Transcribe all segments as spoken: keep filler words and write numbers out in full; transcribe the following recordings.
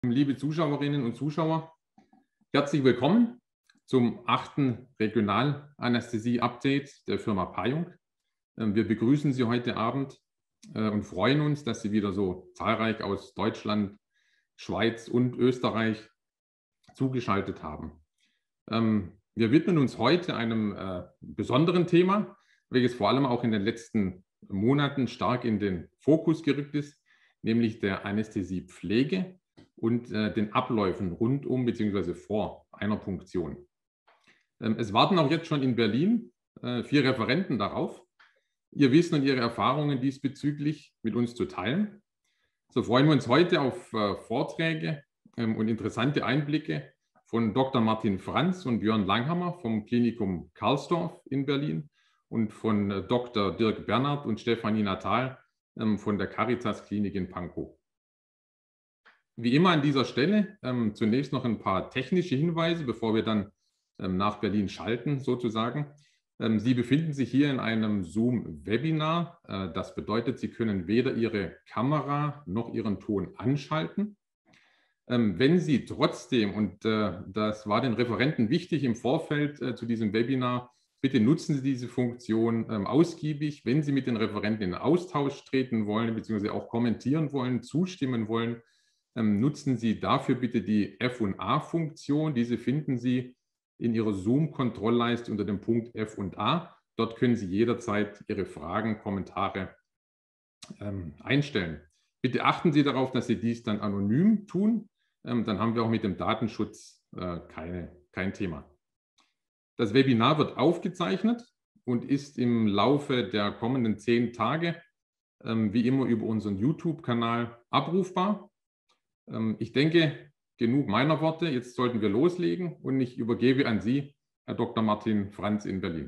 Liebe Zuschauerinnen und Zuschauer, herzlich willkommen zum achten Regionalanästhesie-Update der Firma Payung. Wir begrüßen Sie heute Abend und freuen uns, dass Sie wieder so zahlreich aus Deutschland, Schweiz und Österreich zugeschaltet haben. Wir widmen uns heute einem besonderen Thema, welches vor allem auch in den letzten Monaten stark in den Fokus gerückt ist, nämlich der Anästhesiepflege und äh, den Abläufen rund um bzw. vor einer Punktion. Ähm, es warten auch jetzt schon in Berlin äh, vier Referenten darauf, ihr Wissen und ihre Erfahrungen diesbezüglich mit uns zu teilen. So freuen wir uns heute auf äh, Vorträge ähm, und interessante Einblicke von Doktor Martin Franz und Björn Langhammer vom Klinikum Karlsdorf in Berlin und von äh, Doktor Dirk Bernhard und Stefanie Natal ähm, von der Caritas Klinik in Pankow. Wie immer an dieser Stelle ähm, zunächst noch ein paar technische Hinweise, bevor wir dann ähm, nach Berlin schalten sozusagen. Ähm, Sie befinden sich hier in einem Zoom-Webinar. Äh, das bedeutet, Sie können weder Ihre Kamera noch Ihren Ton anschalten. Ähm, wenn Sie trotzdem, und äh, das war den Referenten wichtig im Vorfeld äh, zu diesem Webinar, bitte nutzen Sie diese Funktion ähm, ausgiebig. Wenn Sie mit den Referenten in Austausch treten wollen, beziehungsweise auch kommentieren wollen, zustimmen wollen, Ähm, nutzen Sie dafür bitte die F und A-Funktion. Diese finden Sie in Ihrer Zoom-Kontrollleiste unter dem Punkt F und A. Dort können Sie jederzeit Ihre Fragen, Kommentare ähm, einstellen. Bitte achten Sie darauf, dass Sie dies dann anonym tun. Ähm, dann haben wir auch mit dem Datenschutz äh, keine, kein Thema. Das Webinar wird aufgezeichnet und ist im Laufe der kommenden zehn Tage ähm, wie immer über unseren YouTube-Kanal abrufbar. Ich denke, genug meiner Worte. Jetzt sollten wir loslegen und ich übergebe an Sie, Herr Doktor Martin Franz in Berlin.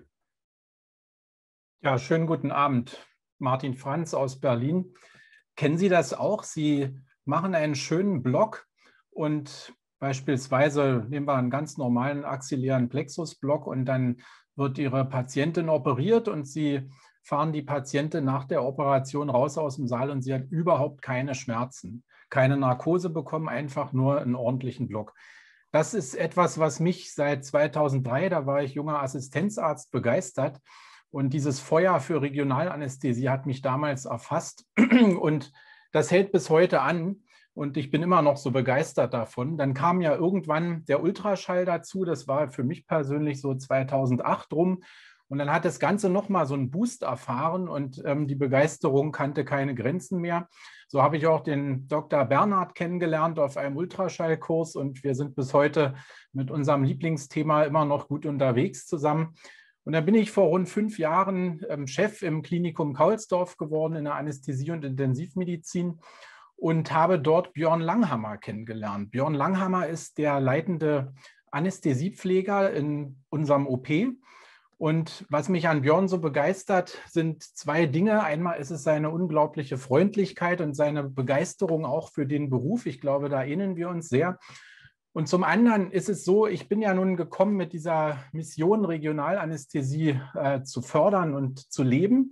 Ja, schönen guten Abend. Martin Franz aus Berlin. Kennen Sie das auch? Sie machen einen schönen Block und beispielsweise nehmen wir einen ganz normalen axillären Plexus-Block und dann wird Ihre Patientin operiert und Sie fahren die Patientin nach der Operation raus aus dem Saal und sie hat überhaupt keine Schmerzen, keine Narkose bekommen, einfach nur einen ordentlichen Block. Das ist etwas, was mich seit zweitausenddrei, da war ich junger Assistenzarzt, begeistert. Und dieses Feuer für Regionalanästhesie hat mich damals erfasst und das hält bis heute an. Und ich bin immer noch so begeistert davon. Dann kam ja irgendwann der Ultraschall dazu. Das war für mich persönlich so zweitausendacht rum. Und dann hat das Ganze nochmal so einen Boost erfahren und ähm, die Begeisterung kannte keine Grenzen mehr. So habe ich auch den Doktor Bernhard kennengelernt auf einem Ultraschallkurs und wir sind bis heute mit unserem Lieblingsthema immer noch gut unterwegs zusammen. Und dann bin ich vor rund fünf Jahren ähm, Chef im Klinikum Karlsdorf geworden in der Anästhesie und Intensivmedizin und habe dort Björn Langhammer kennengelernt. Björn Langhammer ist der leitende Anästhesiepfleger in unserem O P. Und was mich an Björn so begeistert, sind zwei Dinge. Einmal ist es seine unglaubliche Freundlichkeit und seine Begeisterung auch für den Beruf. Ich glaube, da ähneln wir uns sehr. Und zum anderen ist es so, ich bin ja nun gekommen mit dieser Mission, Regionalanästhesie äh, zu fördern und zu leben.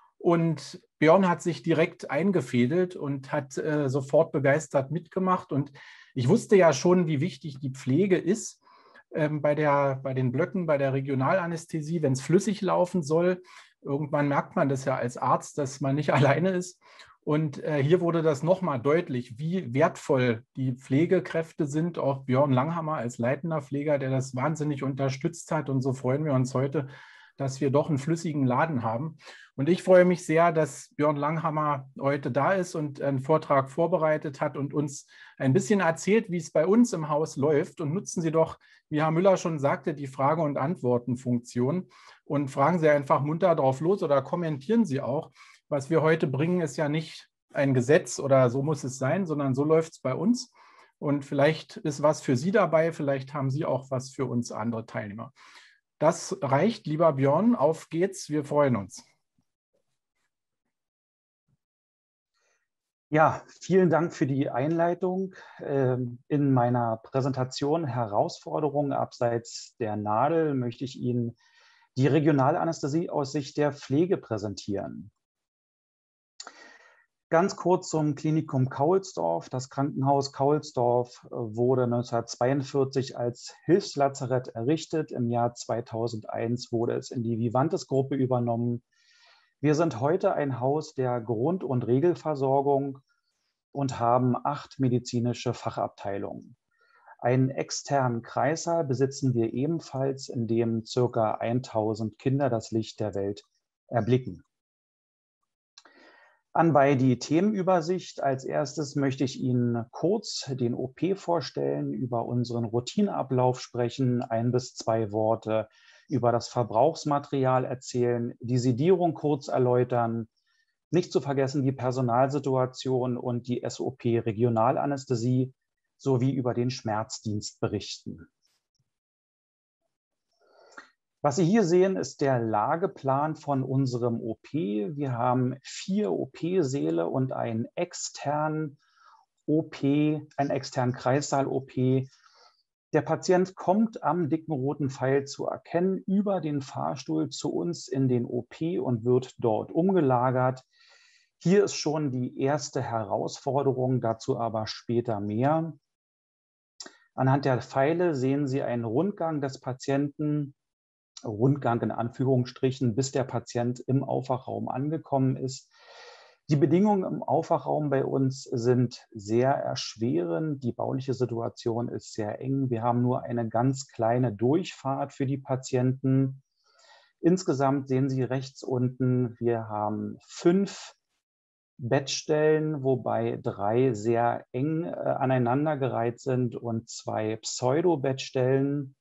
Und Björn hat sich direkt eingefädelt und hat äh, sofort begeistert mitgemacht. Und ich wusste ja schon, wie wichtig die Pflege ist ähm, bei, der, bei den Blöcken, bei der Regionalanästhesie, wenn es flüssig laufen soll. Irgendwann merkt man das ja als Arzt, dass man nicht alleine ist. Und äh, hier wurde das nochmal deutlich, wie wertvoll die Pflegekräfte sind. Auch Björn Langhammer als leitender Pfleger, der das wahnsinnig unterstützt hat. Und so freuen wir uns heute, dass wir doch einen flüssigen Laden haben. Und ich freue mich sehr, dass Björn Langhammer heute da ist und einen Vortrag vorbereitet hat und uns ein bisschen erzählt, wie es bei uns im Haus läuft. Und nutzen Sie doch, wie Herr Müller schon sagte, die Frage- und Antworten-Funktion und fragen Sie einfach munter drauf los oder kommentieren Sie auch. Was wir heute bringen, ist ja nicht ein Gesetz oder so muss es sein, sondern so läuft es bei uns. Und vielleicht ist was für Sie dabei, vielleicht haben Sie auch was für uns andere Teilnehmer. Das reicht, lieber Björn. Auf geht's, wir freuen uns. Ja, vielen Dank für die Einleitung. In meiner Präsentation Herausforderungen abseits der Nadel möchte ich Ihnen die Regionalanästhesie aus Sicht der Pflege präsentieren. Ganz kurz zum Klinikum Kaulsdorf. Das Krankenhaus Kaulsdorf wurde neunzehnhundertzweiundvierzig als Hilfslazarett errichtet. Im Jahr zweitausendeins wurde es in die Vivantes-Gruppe übernommen. Wir sind heute ein Haus der Grund- und Regelversorgung und haben acht medizinische Fachabteilungen. Einen externen Kreissaal besitzen wir ebenfalls, in dem ca. tausend Kinder das Licht der Welt erblicken. Anbei die Themenübersicht. Als erstes möchte ich Ihnen kurz den O P vorstellen, über unseren Routineablauf sprechen, ein bis zwei Worte über das Verbrauchsmaterial erzählen, die Sedierung kurz erläutern, nicht zu vergessen die Personalsituation und die S O P-Regionalanästhesie sowie über den Schmerzdienst berichten. Was Sie hier sehen, ist der Lageplan von unserem O P. Wir haben vier O P-Säle und einen externen O P, einen externen Kreissaal-O P. Der Patient kommt am dicken roten Pfeil zu erkennen über den Fahrstuhl zu uns in den O P und wird dort umgelagert. Hier ist schon die erste Herausforderung, dazu aber später mehr. Anhand der Pfeile sehen Sie einen Rundgang des Patienten, Rundgang in Anführungsstrichen, bis der Patient im Aufwachraum angekommen ist. Die Bedingungen im Aufwachraum bei uns sind sehr erschwerend. Die bauliche Situation ist sehr eng. Wir haben nur eine ganz kleine Durchfahrt für die Patienten. Insgesamt sehen Sie rechts unten, wir haben fünf Bettstellen, wobei drei sehr eng äh, aneinandergereiht sind und zwei Pseudo-Bettstellen.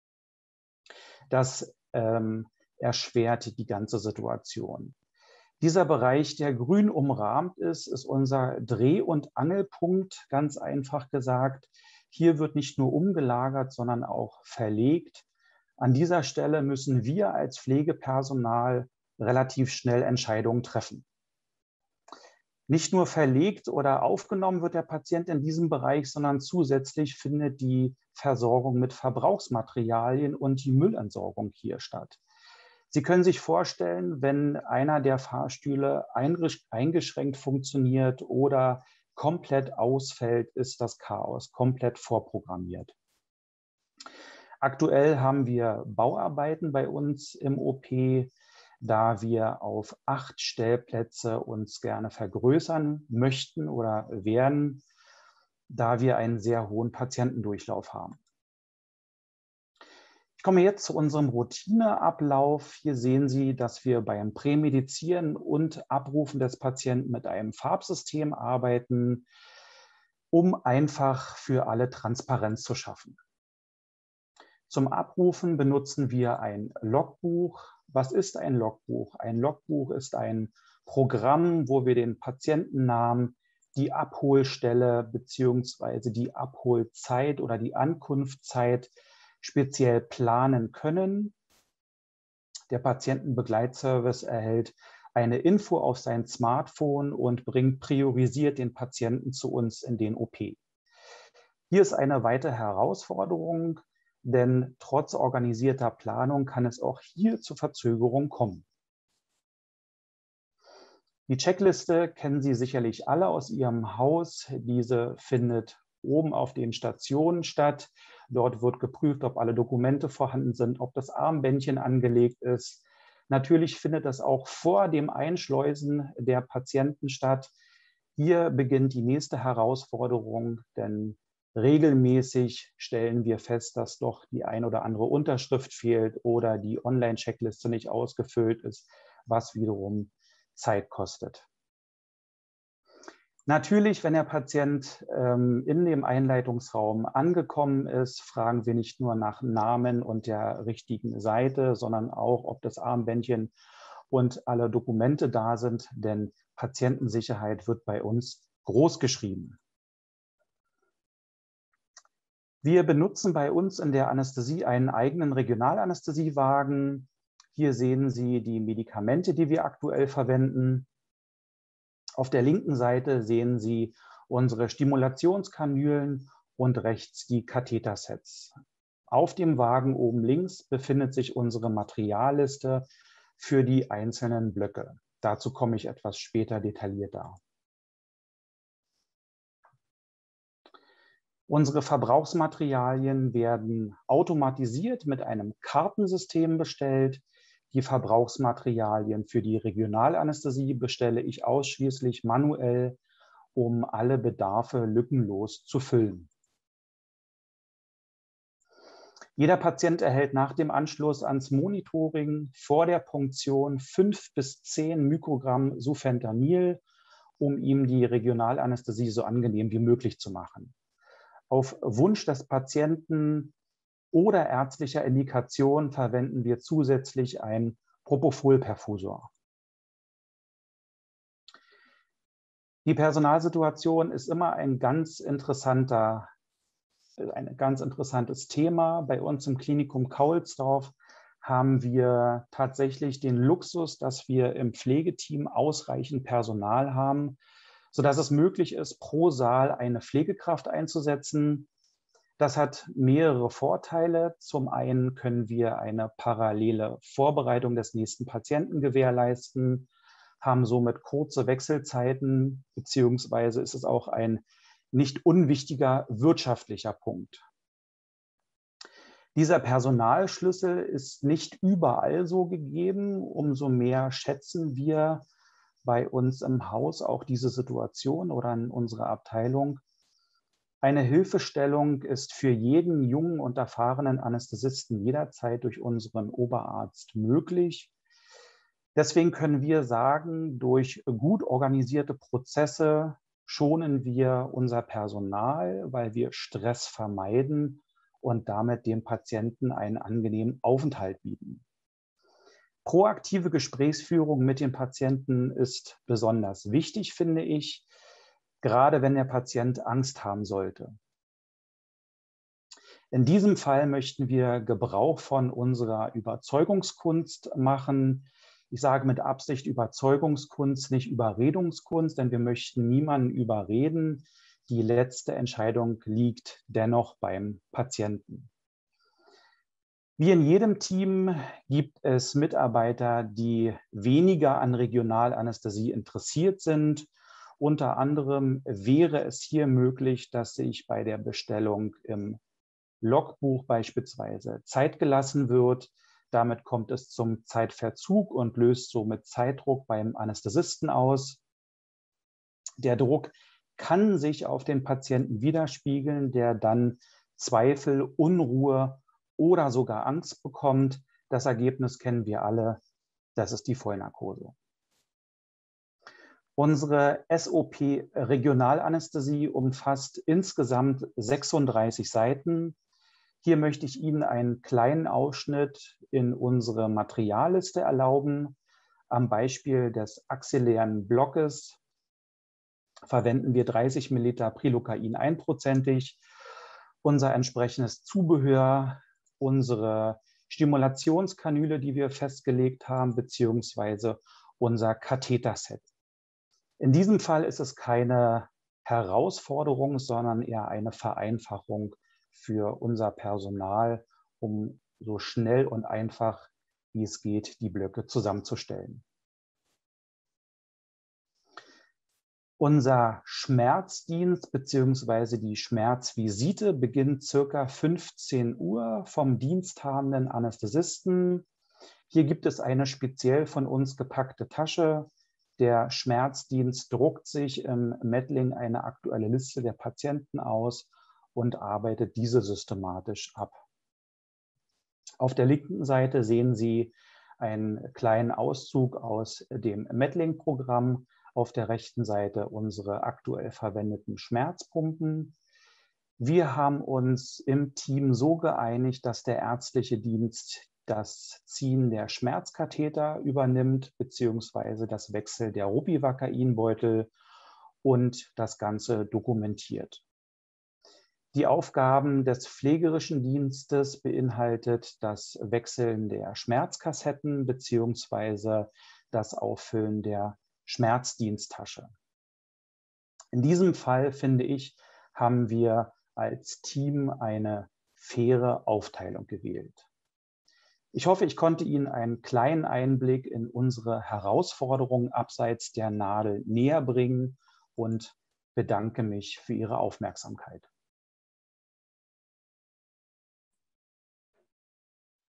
Das ähm, erschwert die ganze Situation. Dieser Bereich, der grün umrahmt ist, ist unser Dreh- und Angelpunkt, ganz einfach gesagt. Hier wird nicht nur umgelagert, sondern auch verlegt. An dieser Stelle müssen wir als Pflegepersonal relativ schnell Entscheidungen treffen. Nicht nur verlegt oder aufgenommen wird der Patient in diesem Bereich, sondern zusätzlich findet die Versorgung mit Verbrauchsmaterialien und die Müllentsorgung hier statt. Sie können sich vorstellen, wenn einer der Fahrstühle eingeschränkt funktioniert oder komplett ausfällt, ist das Chaos komplett vorprogrammiert. Aktuell haben wir Bauarbeiten bei uns im O P, da wir auf acht Stellplätze uns gerne vergrößern möchten oder werden, da wir einen sehr hohen Patientendurchlauf haben. Ich komme jetzt zu unserem Routineablauf. Hier sehen Sie, dass wir beim Prämedizieren und Abrufen des Patienten mit einem Farbsystem arbeiten, um einfach für alle Transparenz zu schaffen. Zum Abrufen benutzen wir ein Logbuch. Was ist ein Logbuch? Ein Logbuch ist ein Programm, wo wir den Patientennamen, die Abholstelle bzw. die Abholzeit oder die Ankunftszeit speziell planen können. Der Patientenbegleitservice erhält eine Info auf sein Smartphone und bringt priorisiert den Patienten zu uns in den O P. Hier ist eine weitere Herausforderung, denn trotz organisierter Planung kann es auch hier zu Verzögerungen kommen. Die Checkliste kennen Sie sicherlich alle aus Ihrem Haus. Diese findet oben auf den Stationen statt. Dort wird geprüft, ob alle Dokumente vorhanden sind, ob das Armbändchen angelegt ist. Natürlich findet das auch vor dem Einschleusen der Patienten statt. Hier beginnt die nächste Herausforderung, denn regelmäßig stellen wir fest, dass doch die ein oder andere Unterschrift fehlt oder die Online-Checkliste nicht ausgefüllt ist, was wiederum Zeit kostet. Natürlich, wenn der Patient ähm, in dem Einleitungsraum angekommen ist, fragen wir nicht nur nach Namen und der richtigen Seite, sondern auch, ob das Armbändchen und alle Dokumente da sind, denn Patientensicherheit wird bei uns groß geschrieben. Wir benutzen bei uns in der Anästhesie einen eigenen Regionalanästhesiewagen. Hier sehen Sie die Medikamente, die wir aktuell verwenden. Auf der linken Seite sehen Sie unsere Stimulationskanülen und rechts die Kathetersets. Auf dem Wagen oben links befindet sich unsere Materialliste für die einzelnen Blöcke. Dazu komme ich etwas später detaillierter. Unsere Verbrauchsmaterialien werden automatisiert mit einem Kartensystem bestellt. Die Verbrauchsmaterialien für die Regionalanästhesie bestelle ich ausschließlich manuell, um alle Bedarfe lückenlos zu füllen. Jeder Patient erhält nach dem Anschluss ans Monitoring vor der Punktion fünf bis zehn Mikrogramm Sufentanil, um ihm die Regionalanästhesie so angenehm wie möglich zu machen. Auf Wunsch des Patienten oder ärztlicher Indikation verwenden wir zusätzlich ein Propofol-Perfusor. Die Personalsituation ist immer ein ganz interessanter Ein ganz interessantes Thema. Bei uns im Klinikum Kaulsdorf haben wir tatsächlich den Luxus, dass wir im Pflegeteam ausreichend Personal haben, sodass es möglich ist, pro Saal eine Pflegekraft einzusetzen. Das hat mehrere Vorteile. Zum einen können wir eine parallele Vorbereitung des nächsten Patienten gewährleisten, haben somit kurze Wechselzeiten, beziehungsweise ist es auch ein nicht unwichtiger wirtschaftlicher Punkt. Dieser Personalschlüssel ist nicht überall so gegeben. Umso mehr schätzen wir bei uns im Haus auch diese Situation oder in unserer Abteilung. Eine Hilfestellung ist für jeden jungen und erfahrenen Anästhesisten jederzeit durch unseren Oberarzt möglich. Deswegen können wir sagen, durch gut organisierte Prozesse schonen wir unser Personal, weil wir Stress vermeiden und damit dem Patienten einen angenehmen Aufenthalt bieten. Proaktive Gesprächsführung mit dem Patienten ist besonders wichtig, finde ich, gerade wenn der Patient Angst haben sollte. In diesem Fall möchten wir Gebrauch von unserer Überzeugungskunst machen. Ich sage mit Absicht Überzeugungskunst, nicht Überredungskunst, denn wir möchten niemanden überreden. Die letzte Entscheidung liegt dennoch beim Patienten. Wie in jedem Team gibt es Mitarbeiter, die weniger an Regionalanästhesie interessiert sind. Unter anderem wäre es hier möglich, dass sich bei der Bestellung im Logbuch beispielsweise Zeit gelassen wird. Damit kommt es zum Zeitverzug und löst somit Zeitdruck beim Anästhesisten aus. Der Druck kann sich auf den Patienten widerspiegeln, der dann Zweifel, Unruhe oder sogar Angst bekommt. Das Ergebnis kennen wir alle, das ist die Vollnarkose. Unsere S O P-Regionalanästhesie umfasst insgesamt sechsunddreißig Seiten. Hier möchte ich Ihnen einen kleinen Ausschnitt in unsere Materialliste erlauben. Am Beispiel des axillären Blockes verwenden wir dreißig Milliliter Prilokain einprozentig, unser entsprechendes Zubehör, unsere Stimulationskanüle, die wir festgelegt haben, beziehungsweise unser Katheterset. In diesem Fall ist es keine Herausforderung, sondern eher eine Vereinfachung für unser Personal, um so schnell und einfach wie es geht, die Blöcke zusammenzustellen. Unser Schmerzdienst bzw. die Schmerzvisite beginnt ca. fünfzehn Uhr vom diensthabenden Anästhesisten. Hier gibt es eine speziell von uns gepackte Tasche. Der Schmerzdienst druckt sich im Medling eine aktuelle Liste der Patienten aus und arbeitet diese systematisch ab. Auf der linken Seite sehen Sie einen kleinen Auszug aus dem Medling-Programm. Auf der rechten Seite unsere aktuell verwendeten Schmerzpumpen. Wir haben uns im Team so geeinigt, dass der ärztliche Dienst das Ziehen der Schmerzkatheter übernimmt, beziehungsweise das Wechsel der Ropivacainbeutel und das Ganze dokumentiert. Die Aufgaben des pflegerischen Dienstes beinhaltet das Wechseln der Schmerzkassetten beziehungsweise das Auffüllen der Schmerzdiensttasche. In diesem Fall, finde ich, haben wir als Team eine faire Aufteilung gewählt. Ich hoffe, ich konnte Ihnen einen kleinen Einblick in unsere Herausforderungen abseits der Nadel näher bringen und bedanke mich für Ihre Aufmerksamkeit.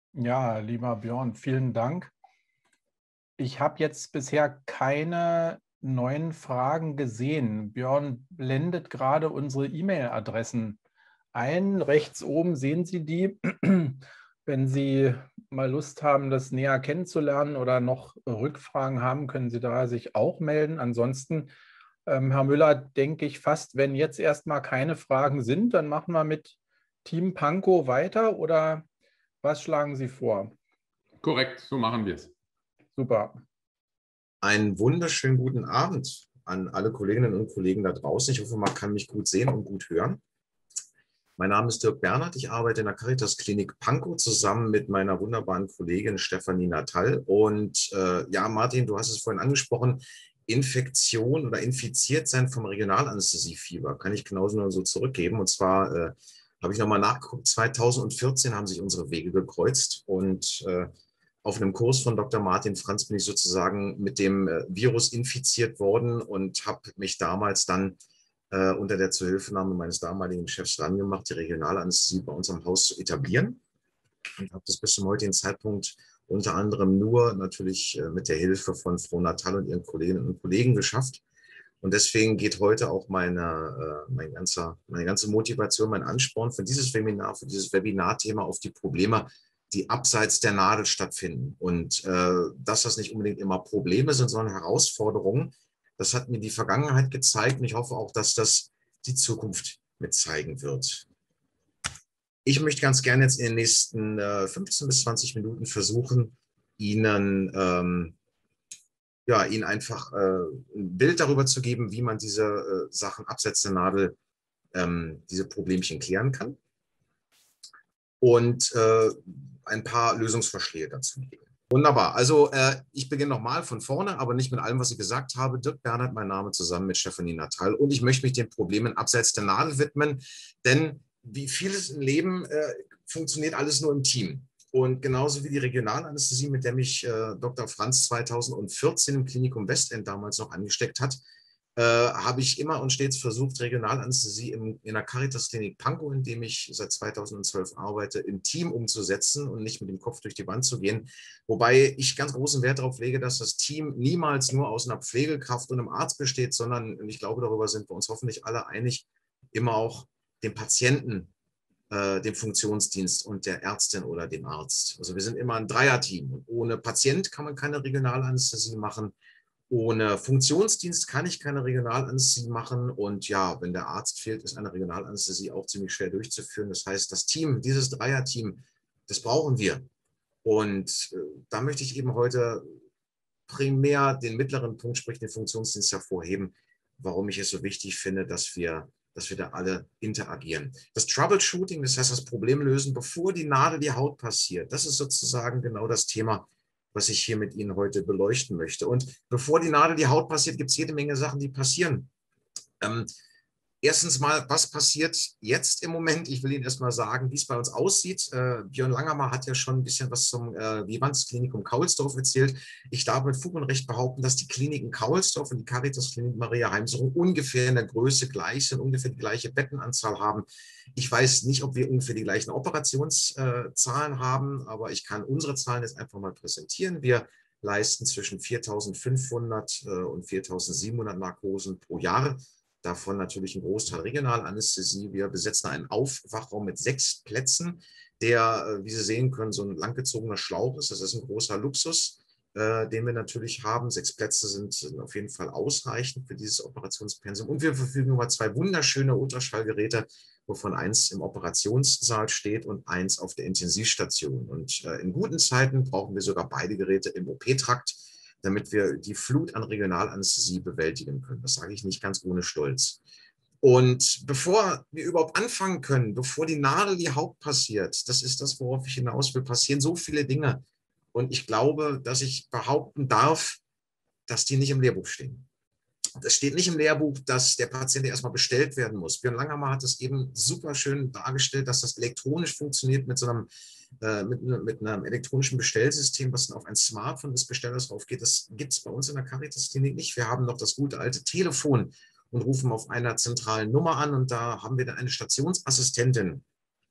Ja, lieber Björn, vielen Dank. Ich habe jetzt bisher keine neuen Fragen gesehen. Björn blendet gerade unsere E-Mail-Adressen ein. Rechts oben sehen Sie die. Wenn Sie mal Lust haben, das näher kennenzulernen oder noch Rückfragen haben, können Sie da sich auch melden. Ansonsten, ähm, Herr Müller, denke ich fast, wenn jetzt erstmal keine Fragen sind, dann machen wir mit Team Pankow weiter, oder was schlagen Sie vor? Korrekt, so machen wir es. Super. Einen wunderschönen guten Abend an alle Kolleginnen und Kollegen da draußen. Ich hoffe, man kann mich gut sehen und gut hören. Mein Name ist Dirk Bernhard. Ich arbeite in der Caritas Klinik Pankow zusammen mit meiner wunderbaren Kollegin Stefanie Natal. Und äh, ja, Martin, du hast es vorhin angesprochen, Infektion oder infiziert sein vom Regionalanästhesiefieber kann ich genauso nur so zurückgeben. Und zwar äh, habe ich nochmal nachgeguckt, zweitausendvierzehn haben sich unsere Wege gekreuzt und äh, auf einem Kurs von Doktor Martin Franz bin ich sozusagen mit dem äh, Virus infiziert worden und habe mich damals dann äh, unter der Zuhilfenahme meines damaligen Chefs rangemacht, die Regionalanästhesie bei uns am Haus zu etablieren. Und habe das bis zum heutigen Zeitpunkt unter anderem nur natürlich äh, mit der Hilfe von Frau Natal und ihren Kolleginnen und Kollegen geschafft. Und deswegen geht heute auch meine, äh, mein ganzer, meine ganze Motivation, mein Ansporn für dieses Webinar, für dieses Webinarthema auf die Probleme, die abseits der Nadel stattfinden. Und äh, dass das nicht unbedingt immer Probleme sind, sondern Herausforderungen, das hat mir die Vergangenheit gezeigt. Und ich hoffe auch, dass das die Zukunft mit zeigen wird. Ich möchte ganz gerne jetzt in den nächsten äh, fünfzehn bis zwanzig Minuten versuchen, Ihnen ähm, ja, Ihnen einfach äh, ein Bild darüber zu geben, wie man diese äh, Sachen abseits der Nadel, ähm, diese Problemchen klären kann und äh, ein paar Lösungsvorschläge dazu geben. Wunderbar. Also äh, ich beginne nochmal von vorne, aber nicht mit allem, was ich gesagt habe. Dirk Bernhard, mein Name, zusammen mit Stefanie Natal. Und ich möchte mich den Problemen abseits der Nadel widmen, denn wie vieles im Leben äh, funktioniert alles nur im Team. Und genauso wie die Regionalanästhesie, mit der mich äh, Doktor Franz zweitausendvierzehn im Klinikum Westend damals noch angesteckt hat, äh, habe ich immer und stets versucht, Regionalanästhesie in, in der Caritas-Klinik Pankow, in dem ich seit zweitausendzwölf arbeite, im Team umzusetzen und nicht mit dem Kopf durch die Wand zu gehen. Wobei ich ganz großen Wert darauf lege, dass das Team niemals nur aus einer Pflegekraft und einem Arzt besteht, sondern, und ich glaube, darüber sind wir uns hoffentlich alle einig, immer auch dem Patienten, dem Funktionsdienst und der Ärztin oder dem Arzt. Also wir sind immer ein Dreierteam. Und ohne Patient kann man keine Regionalanästhesie machen. Ohne Funktionsdienst kann ich keine Regionalanästhesie machen. Und ja, wenn der Arzt fehlt, ist eine Regionalanästhesie auch ziemlich schwer durchzuführen. Das heißt, das Team, dieses Dreierteam, das brauchen wir. Und äh, da möchte ich eben heute primär den mittleren Punkt, sprich den Funktionsdienst, hervorheben, warum ich es so wichtig finde, dass wir dass wir da alle interagieren. Das Troubleshooting, das heißt das Problemlösen, bevor die Nadel die Haut passiert, das ist sozusagen genau das Thema, was ich hier mit Ihnen heute beleuchten möchte. Und bevor die Nadel die Haut passiert, gibt es jede Menge Sachen, die passieren. Ähm, Erstens mal, was passiert jetzt im Moment? Ich will Ihnen erstmal sagen, wie es bei uns aussieht. Äh, Björn Langermann hat ja schon ein bisschen was zum äh, Vivanz-Klinikum Kaulsdorf erzählt. Ich darf mit Fug und Recht behaupten, dass die Kliniken Kaulsdorf und die Caritas-Klinik Maria Heimsuchung ungefähr in der Größe gleich sind, ungefähr die gleiche Bettenanzahl haben. Ich weiß nicht, ob wir ungefähr die gleichen Operationszahlen haben, aber ich kann unsere Zahlen jetzt einfach mal präsentieren. Wir leisten zwischen viertausendfünfhundert und viertausendsiebenhundert Narkosen pro Jahr. Davon natürlich ein Großteil Regionalanästhesie. Wir besetzen einen Aufwachraum mit sechs Plätzen, der, wie Sie sehen können, so ein langgezogener Schlauch ist. Das ist ein großer Luxus, äh, den wir natürlich haben. Sechs Plätze sind, sind auf jeden Fall ausreichend für dieses Operationspensum. Und wir verfügen über zwei wunderschöne Ultraschallgeräte, wovon eins im Operationssaal steht und eins auf der Intensivstation. Und äh, in guten Zeiten brauchen wir sogar beide Geräte im O P-Trakt, damit wir die Flut an Regionalanästhesie bewältigen können. Das sage ich nicht ganz ohne Stolz. Und bevor wir überhaupt anfangen können, bevor die Nadel die Haut passiert, das ist das, worauf ich hinaus will, passieren so viele Dinge. Und ich glaube, dass ich behaupten darf, dass die nicht im Lehrbuch stehen. Es steht nicht im Lehrbuch, dass der Patient erstmal bestellt werden muss. Björn Langermann hat es eben super schön dargestellt, dass das elektronisch funktioniert mit so einem, äh, mit, mit einem elektronischen Bestellsystem, was dann auf ein Smartphone des Bestellers raufgeht. Das gibt es bei uns in der Caritas-Klinik nicht. Wir haben noch das gute alte Telefon und rufen auf einer zentralen Nummer an und da haben wir dann eine Stationsassistentin.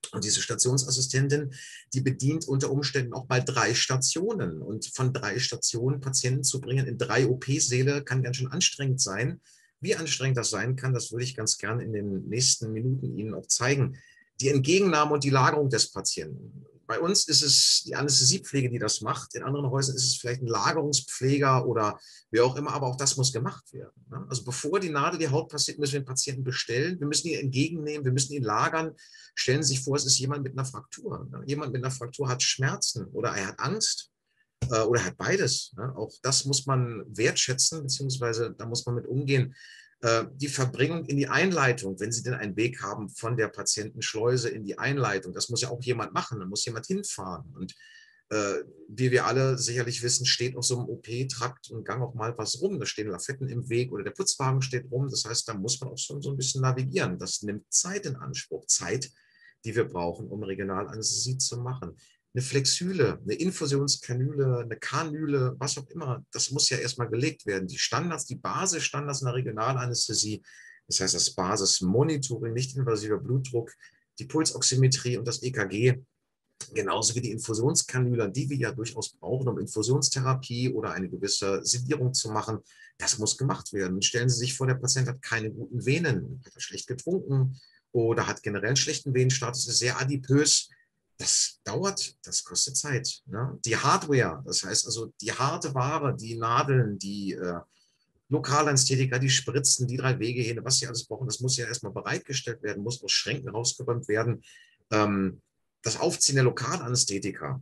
Und diese Stationsassistentin, die bedient unter Umständen auch bei drei Stationen. Und von drei Stationen Patienten zu bringen in drei O P-Säle kann ganz schön anstrengend sein. Wie anstrengend das sein kann, das würde ich ganz gerne in den nächsten Minuten Ihnen auch zeigen. Die Entgegennahme und die Lagerung des Patienten. Bei uns ist es die Anästhesiepflege, die das macht. In anderen Häusern ist es vielleicht ein Lagerungspfleger oder wie auch immer, aber auch das muss gemacht werden. Also bevor die Nadel die Haut passiert, müssen wir den Patienten bestellen. Wir müssen ihn entgegennehmen, wir müssen ihn lagern. Stellen Sie sich vor, es ist jemand mit einer Fraktur. Jemand mit einer Fraktur hat Schmerzen oder er hat Angst oder er hat beides. Auch das muss man wertschätzen, beziehungsweise da muss man mit umgehen. Die Verbringung in die Einleitung, wenn Sie denn einen Weg haben von der Patientenschleuse in die Einleitung, das muss ja auch jemand machen, da muss jemand hinfahren. Und äh, wie wir alle sicherlich wissen, steht auf so einem O P-Trakt und Gang auch mal was rum. Da stehen Lafetten im Weg oder der Putzwagen steht rum. Das heißt, da muss man auch schon so ein bisschen navigieren. Das nimmt Zeit in Anspruch, Zeit, die wir brauchen, um Regionalanästhesie zu machen. Eine Flexüle, eine Infusionskanüle, eine Kanüle, was auch immer, das muss ja erstmal gelegt werden. Die Standards, die Basisstandards in der Regionalanästhesie, das heißt das Basismonitoring, nicht-invasiver Blutdruck, die Pulsoximetrie und das E K G, genauso wie die Infusionskanüle, die wir ja durchaus brauchen, um Infusionstherapie oder eine gewisse Sedierung zu machen, das muss gemacht werden. Stellen Sie sich vor, der Patient hat keine guten Venen, hat er schlecht getrunken oder hat generell einen schlechten Venenstatus, ist sehr adipös. Das dauert, das kostet Zeit. Ne? Die Hardware, das heißt also die harte Ware, die Nadeln, die äh, Lokalanästhetika, die Spritzen, die drei Wegehähne, was Sie alles brauchen, das muss ja erstmal bereitgestellt werden, muss aus Schränken rausgeräumt werden. Ähm, das Aufziehen der Lokalanästhetika,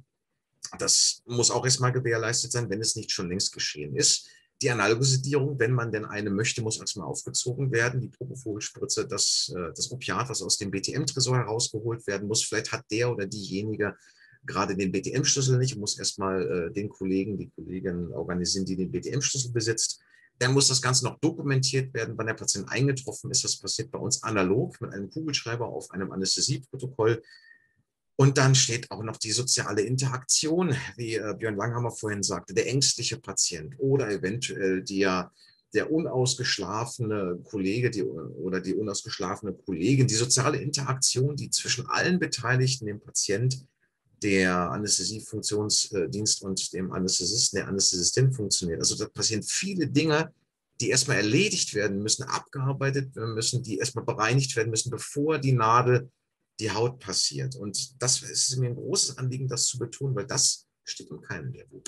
das muss auch erstmal gewährleistet sein, wenn es nicht schon längst geschehen ist. Die Analgosedierung, wenn man denn eine möchte, muss erstmal aufgezogen werden. Die Propofol-Spritze, das, das Opiat, was aus dem B T M-Tresor herausgeholt werden muss. Vielleicht hat der oder diejenige gerade den B T M-Schlüssel nicht, muss erstmal äh, den Kollegen, die Kollegin organisieren, die den B T M-Schlüssel besitzt. Dann muss das Ganze noch dokumentiert werden, wann der Patient eingetroffen ist. Das passiert bei uns analog mit einem Kugelschreiber auf einem Anästhesieprotokoll. Und dann steht auch noch die soziale Interaktion, wie äh, Björn Langhammer vorhin sagte, der ängstliche Patient oder eventuell der, der unausgeschlafene Kollege die, oder die unausgeschlafene Kollegin, die soziale Interaktion, die zwischen allen Beteiligten, dem Patient, der Anästhesiefunktionsdienst und dem Anästhesisten, der Anästhesistin funktioniert. Also da passieren viele Dinge, die erstmal erledigt werden müssen, abgearbeitet werden müssen, die erstmal bereinigt werden müssen, bevor die Nadel die Haut passiert. Und das ist mir ein großes Anliegen, das zu betonen, weil das steht in keinem Lehrbuch.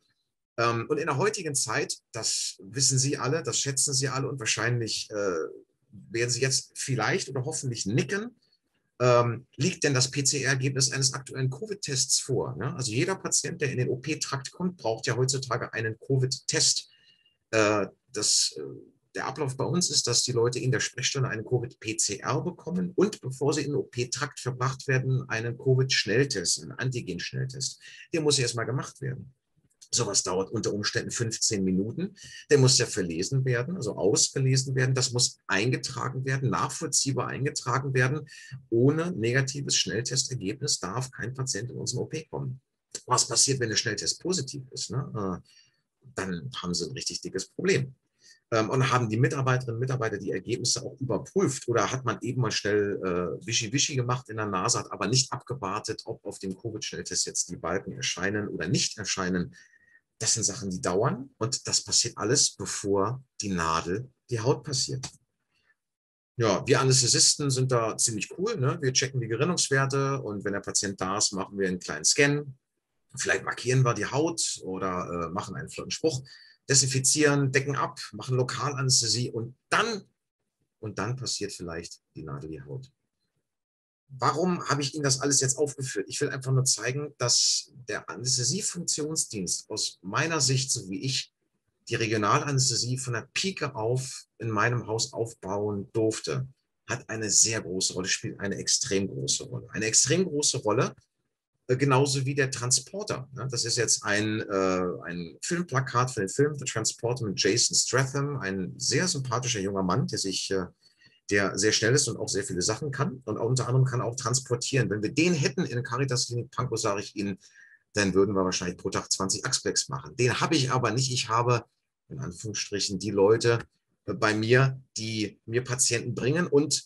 Und in der heutigen Zeit, das wissen Sie alle, das schätzen Sie alle und wahrscheinlich äh, werden Sie jetzt vielleicht oder hoffentlich nicken, ähm, liegt denn das P C R-Ergebnis eines aktuellen Covid-Tests vor. Ne? Also jeder Patient, der in den O P-Trakt kommt, braucht ja heutzutage einen Covid-Test. Äh, das äh, Der Ablauf bei uns ist, dass die Leute in der Sprechstunde einen Covid-P C R bekommen und bevor sie in den O P-Trakt verbracht werden, einen Covid-Schnelltest, einen Antigen-Schnelltest. Der muss erstmal gemacht werden. Sowas dauert unter Umständen fünfzehn Minuten. Der muss ja verlesen werden, also ausgelesen werden. Das muss eingetragen werden, nachvollziehbar eingetragen werden. Ohne negatives Schnelltestergebnis darf kein Patient in unseren O P kommen. Was passiert, wenn der Schnelltest positiv ist? Ne? Dann haben sie ein richtig dickes Problem. Und haben die Mitarbeiterinnen und Mitarbeiter die Ergebnisse auch überprüft oder hat man eben mal schnell äh, Wischi-Wischi gemacht in der Nase, hat aber nicht abgewartet, ob auf dem Covid-Schnelltest jetzt die Balken erscheinen oder nicht erscheinen. Das sind Sachen, die dauern und das passiert alles, bevor die Nadel die Haut passiert. Ja, wir Anästhesisten sind da ziemlich cool. Ne? Wir checken die Gerinnungswerte und wenn der Patient da ist, machen wir einen kleinen Scan. Vielleicht markieren wir die Haut oder äh, machen einen flotten Spruch. Desinfizieren, decken ab, machen Lokalanästhesie und dann, und dann passiert vielleicht die Nadel die Haut. Warum habe ich Ihnen das alles jetzt aufgeführt? Ich will einfach nur zeigen, dass der Anästhesiefunktionsdienst aus meiner Sicht, so wie ich, die Regionalanästhesie von der Pike auf in meinem Haus aufbauen durfte, hat eine sehr große Rolle, spielt eine extrem große Rolle. Eine extrem große Rolle, genauso wie der Transporter. Das ist jetzt ein, äh, ein Filmplakat für den Film The Transporter mit Jason Statham, ein sehr sympathischer junger Mann, der sich, äh, der sehr schnell ist und auch sehr viele Sachen kann und unter anderem kann auch transportieren. Wenn wir den hätten in der Caritas-Klinik Pankow, sage ich Ihnen, dann würden wir wahrscheinlich pro Tag zwanzig Axplex machen. Den habe ich aber nicht. Ich habe in Anführungsstrichen die Leute äh, bei mir, die mir Patienten bringen und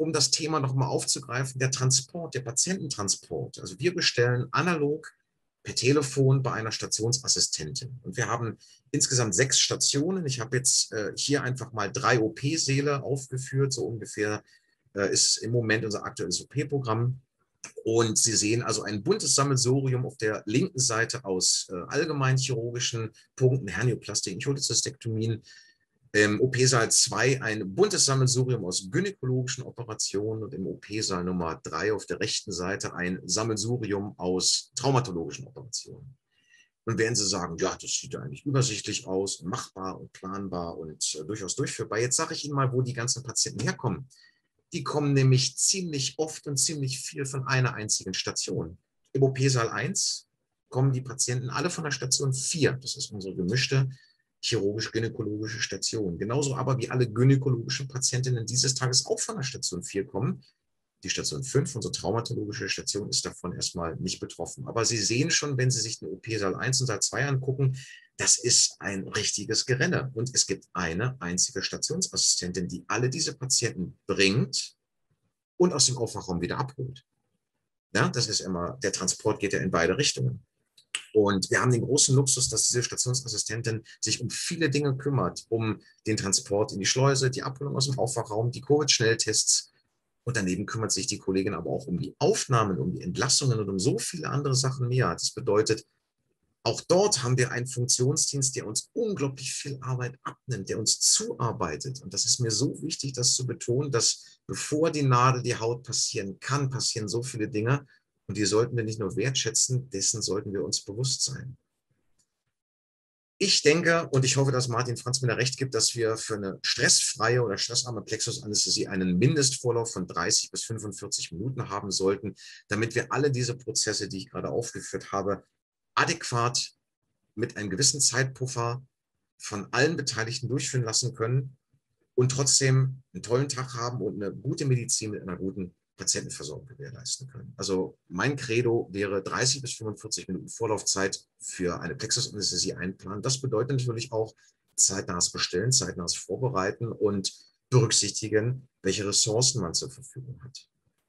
um das Thema nochmal aufzugreifen, der Transport, der Patiententransport. Also wir bestellen analog per Telefon bei einer Stationsassistentin. Und wir haben insgesamt sechs Stationen. Ich habe jetzt äh, hier einfach mal drei O P-Säle aufgeführt. So ungefähr äh, ist im Moment unser aktuelles O P-Programm. Und Sie sehen also ein buntes Sammelsurium auf der linken Seite aus äh, allgemein chirurgischen Punkten, Hernioplastik, Cholecystektomien. Im O P-Saal zwei ein buntes Sammelsurium aus gynäkologischen Operationen und im O P-Saal Nummer drei auf der rechten Seite ein Sammelsurium aus traumatologischen Operationen. Und werden Sie sagen, ja, das sieht ja eigentlich übersichtlich aus, machbar und planbar und äh, durchaus durchführbar. Jetzt sage ich Ihnen mal, wo die ganzen Patienten herkommen. Die kommen nämlich ziemlich oft und ziemlich viel von einer einzigen Station. Im O P-Saal eins kommen die Patienten alle von der Station vier. Das ist unsere gemischte chirurgisch-gynäkologische Station. Genauso aber wie alle gynäkologischen Patientinnen dieses Tages auch von der Station vier kommen. Die Station fünf, unsere traumatologische Station, ist davon erstmal nicht betroffen. Aber Sie sehen schon, wenn Sie sich den O P-Saal eins und Saal zwei angucken, das ist ein richtiges Gerenne. Und es gibt eine einzige Stationsassistentin, die alle diese Patienten bringt und aus dem Aufwachraum wieder abholt. Ja, das ist immer, der Transport geht ja in beide Richtungen. Und wir haben den großen Luxus, dass diese Stationsassistentin sich um viele Dinge kümmert, um den Transport in die Schleuse, die Abholung aus dem Aufwachraum, die Covid-Schnelltests. Und daneben kümmert sich die Kollegin aber auch um die Aufnahmen, um die Entlassungen und um so viele andere Sachen mehr. Das bedeutet, auch dort haben wir einen Funktionsdienst, der uns unglaublich viel Arbeit abnimmt, der uns zuarbeitet. Und das ist mir so wichtig, das zu betonen, dass bevor die Nadel die Haut passieren kann, passieren so viele Dinge. Und die sollten wir nicht nur wertschätzen, dessen sollten wir uns bewusst sein. Ich denke, und ich hoffe, dass Martin Franz mir da recht gibt, dass wir für eine stressfreie oder stressarme Plexusanästhesie einen Mindestvorlauf von dreißig bis fünfundvierzig Minuten haben sollten, damit wir alle diese Prozesse, die ich gerade aufgeführt habe, adäquat mit einem gewissen Zeitpuffer von allen Beteiligten durchführen lassen können und trotzdem einen tollen Tag haben und eine gute Medizin mit einer guten Patientenversorgung gewährleisten können. Also mein Credo wäre dreißig bis fünfundvierzig Minuten Vorlaufzeit für eine Plexusanästhesie einplanen. Das bedeutet natürlich auch zeitnahes Bestellen, zeitnahes Vorbereiten und berücksichtigen, welche Ressourcen man zur Verfügung hat.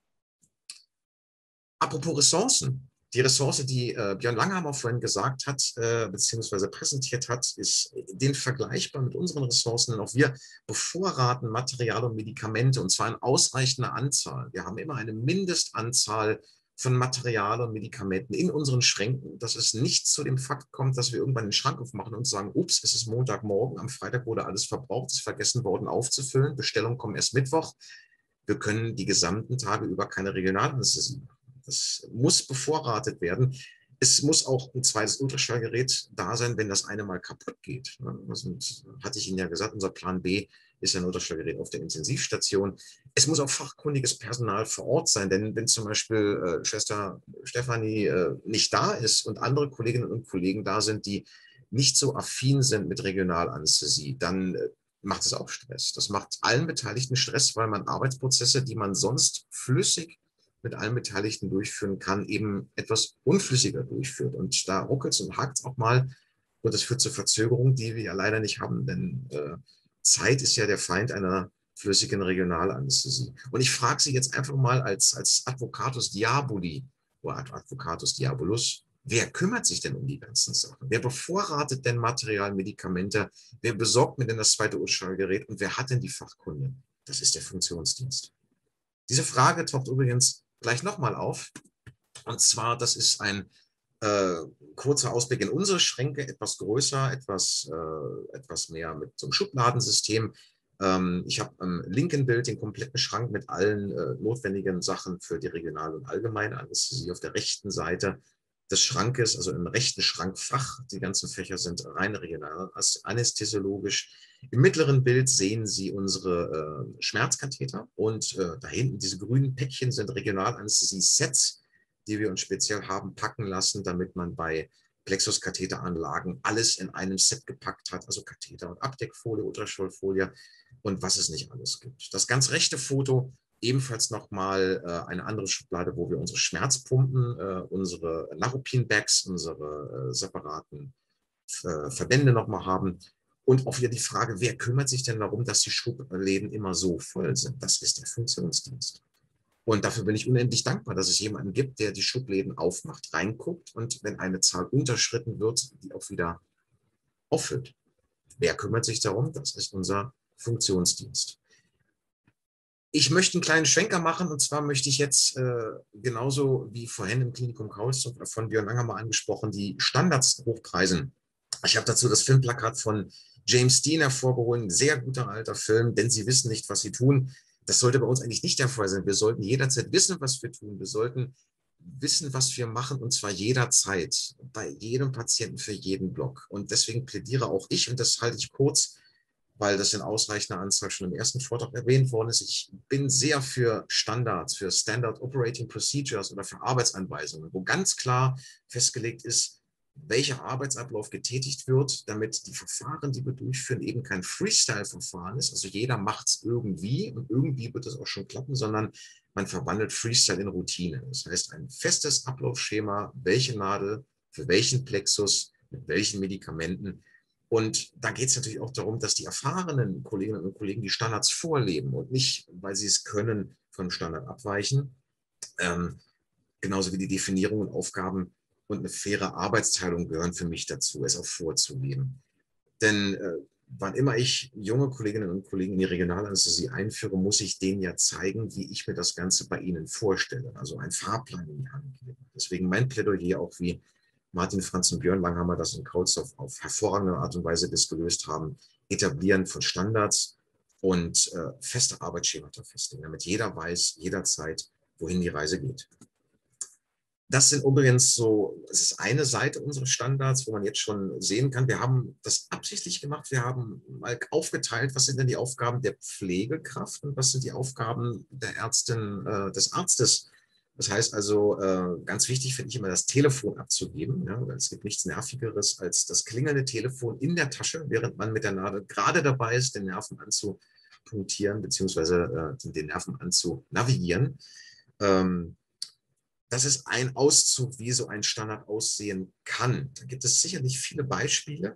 Apropos Ressourcen. Die Ressource, die äh, Björn Langhammer vorhin gesagt hat, äh, beziehungsweise präsentiert hat, ist den vergleichbar mit unseren Ressourcen. Denn auch wir bevorraten Material und Medikamente, und zwar in ausreichender Anzahl. Wir haben immer eine Mindestanzahl von Material und Medikamenten in unseren Schränken, dass es nicht zu dem Fakt kommt, dass wir irgendwann den Schrank aufmachen und sagen, ups, es ist Montagmorgen, am Freitag wurde alles verbraucht, es ist vergessen worden aufzufüllen, Bestellungen kommen erst Mittwoch. Wir können die gesamten Tage über keine Regionalanästhesie machen. Das muss bevorratet werden. Es muss auch ein zweites Ultraschallgerät da sein, wenn das eine mal kaputt geht. Das hatte ich Ihnen ja gesagt, unser Plan B ist ein Ultraschallgerät auf der Intensivstation. Es muss auch fachkundiges Personal vor Ort sein, denn wenn zum Beispiel äh, Schwester Stefanie äh, nicht da ist und andere Kolleginnen und Kollegen da sind, die nicht so affin sind mit Regionalanästhesie, dann äh, macht es auch Stress. Das macht allen Beteiligten Stress, weil man Arbeitsprozesse, die man sonst flüssig mit allen Beteiligten durchführen kann, eben etwas unflüssiger durchführt. Und da ruckelt es und hakt es auch mal. Und das führt zu Verzögerungen, die wir ja leider nicht haben. Denn äh, Zeit ist ja der Feind einer flüssigen Regionalanästhesie. Und ich frage Sie jetzt einfach mal als, als Advocatus Diaboli oder Advocatus Diabolus, wer kümmert sich denn um die ganzen Sachen? Wer bevorratet denn Material, Medikamente? Wer besorgt mir denn das zweite Ultraschallgerät? Und wer hat denn die Fachkunde? Das ist der Funktionsdienst. Diese Frage taucht übrigens gleich nochmal auf. Und zwar, das ist ein äh, kurzer Ausblick in unsere Schränke, etwas größer, etwas, äh, etwas mehr mit so einem Schubladensystem. Ähm, ich habe am linken Bild den kompletten Schrank mit allen äh, notwendigen Sachen für die regionale und allgemeine Anästhesie. Auf der rechten Seite des Schrankes, also im rechten Schrankfach, die ganzen Fächer sind rein regional anästhesiologisch. Im mittleren Bild sehen Sie unsere äh, Schmerzkatheter und äh, da hinten diese grünen Päckchen sind Regionalanästhesie-Sets, die wir uns speziell haben packen lassen, damit man bei Plexuskatheteranlagen alles in einem Set gepackt hat, also Katheter und Abdeckfolie, Ultraschallfolie und was es nicht alles gibt. Das ganz rechte Foto ebenfalls nochmal äh, eine andere Schublade, wo wir unsere Schmerzpumpen, äh, unsere Naropin-Bags, unsere äh, separaten äh, Verbände nochmal haben. Und auch wieder die Frage, wer kümmert sich denn darum, dass die Schubläden immer so voll sind? Das ist der Funktionsdienst. Und dafür bin ich unendlich dankbar, dass es jemanden gibt, der die Schubläden aufmacht, reinguckt und wenn eine Zahl unterschritten wird, die auch wieder auffüllt. Wer kümmert sich darum? Das ist unser Funktionsdienst. Ich möchte einen kleinen Schwenker machen, und zwar möchte ich jetzt äh, genauso wie vorhin im Klinikum Karlsruhe von Björn Langer mal angesprochen, die Standards hochpreisen. Ich habe dazu das Filmplakat von James Dean hervorgeholt, ein sehr guter alter Film, denn sie wissen nicht, was sie tun. Das sollte bei uns eigentlich nicht der Fall sein. Wir sollten jederzeit wissen, was wir tun. Wir sollten wissen, was wir machen, und zwar jederzeit, bei jedem Patienten für jeden Block. Und deswegen plädiere auch ich, und das halte ich kurz, weil das in ausreichender Anzahl schon im ersten Vortrag erwähnt worden ist. Ich bin sehr für Standards, für Standard Operating Procedures oder für Arbeitsanweisungen, wo ganz klar festgelegt ist, welcher Arbeitsablauf getätigt wird, damit die Verfahren, die wir durchführen, eben kein Freestyle-Verfahren ist. Also jeder macht es irgendwie und irgendwie wird es auch schon klappen, sondern man verwandelt Freestyle in Routine. Das heißt, ein festes Ablaufschema, welche Nadel, für welchen Plexus, mit welchen Medikamenten. Und da geht es natürlich auch darum, dass die erfahrenen Kolleginnen und Kollegen die Standards vorleben und nicht, weil sie es können, vom Standard abweichen. Ähm, genauso wie die Definierung und Aufgaben und eine faire Arbeitsteilung gehören für mich dazu, es auch vorzuleben. Denn äh, wann immer ich junge Kolleginnen und Kollegen in die Regionalanästhesie einführe, muss ich denen ja zeigen, wie ich mir das Ganze bei ihnen vorstelle. Also einen Fahrplan in die Hand geben. Deswegen mein Plädoyer auch, wie Martin, Franz und Björn Langhammer das in Kautzow auf hervorragende Art und Weise das gelöst haben, Etablieren von Standards und äh, feste Arbeitsschemata festlegen, damit jeder weiß, jederzeit, wohin die Reise geht. Das sind übrigens so, es ist eine Seite unseres Standards, wo man jetzt schon sehen kann, wir haben das absichtlich gemacht, wir haben mal aufgeteilt, was sind denn die Aufgaben der Pflegekraft und was sind die Aufgaben der Ärztin, äh, des Arztes. Das heißt also, äh, ganz wichtig finde ich immer, das Telefon abzugeben. Ja, es gibt nichts Nervigeres als das klingelnde Telefon in der Tasche, während man mit der Nadel gerade dabei ist, den Nerven anzupunktieren, beziehungsweise äh, den Nerven anzunavigieren. Ähm, Das ist ein Auszug, wie so ein Standard aussehen kann. Da gibt es sicherlich viele Beispiele.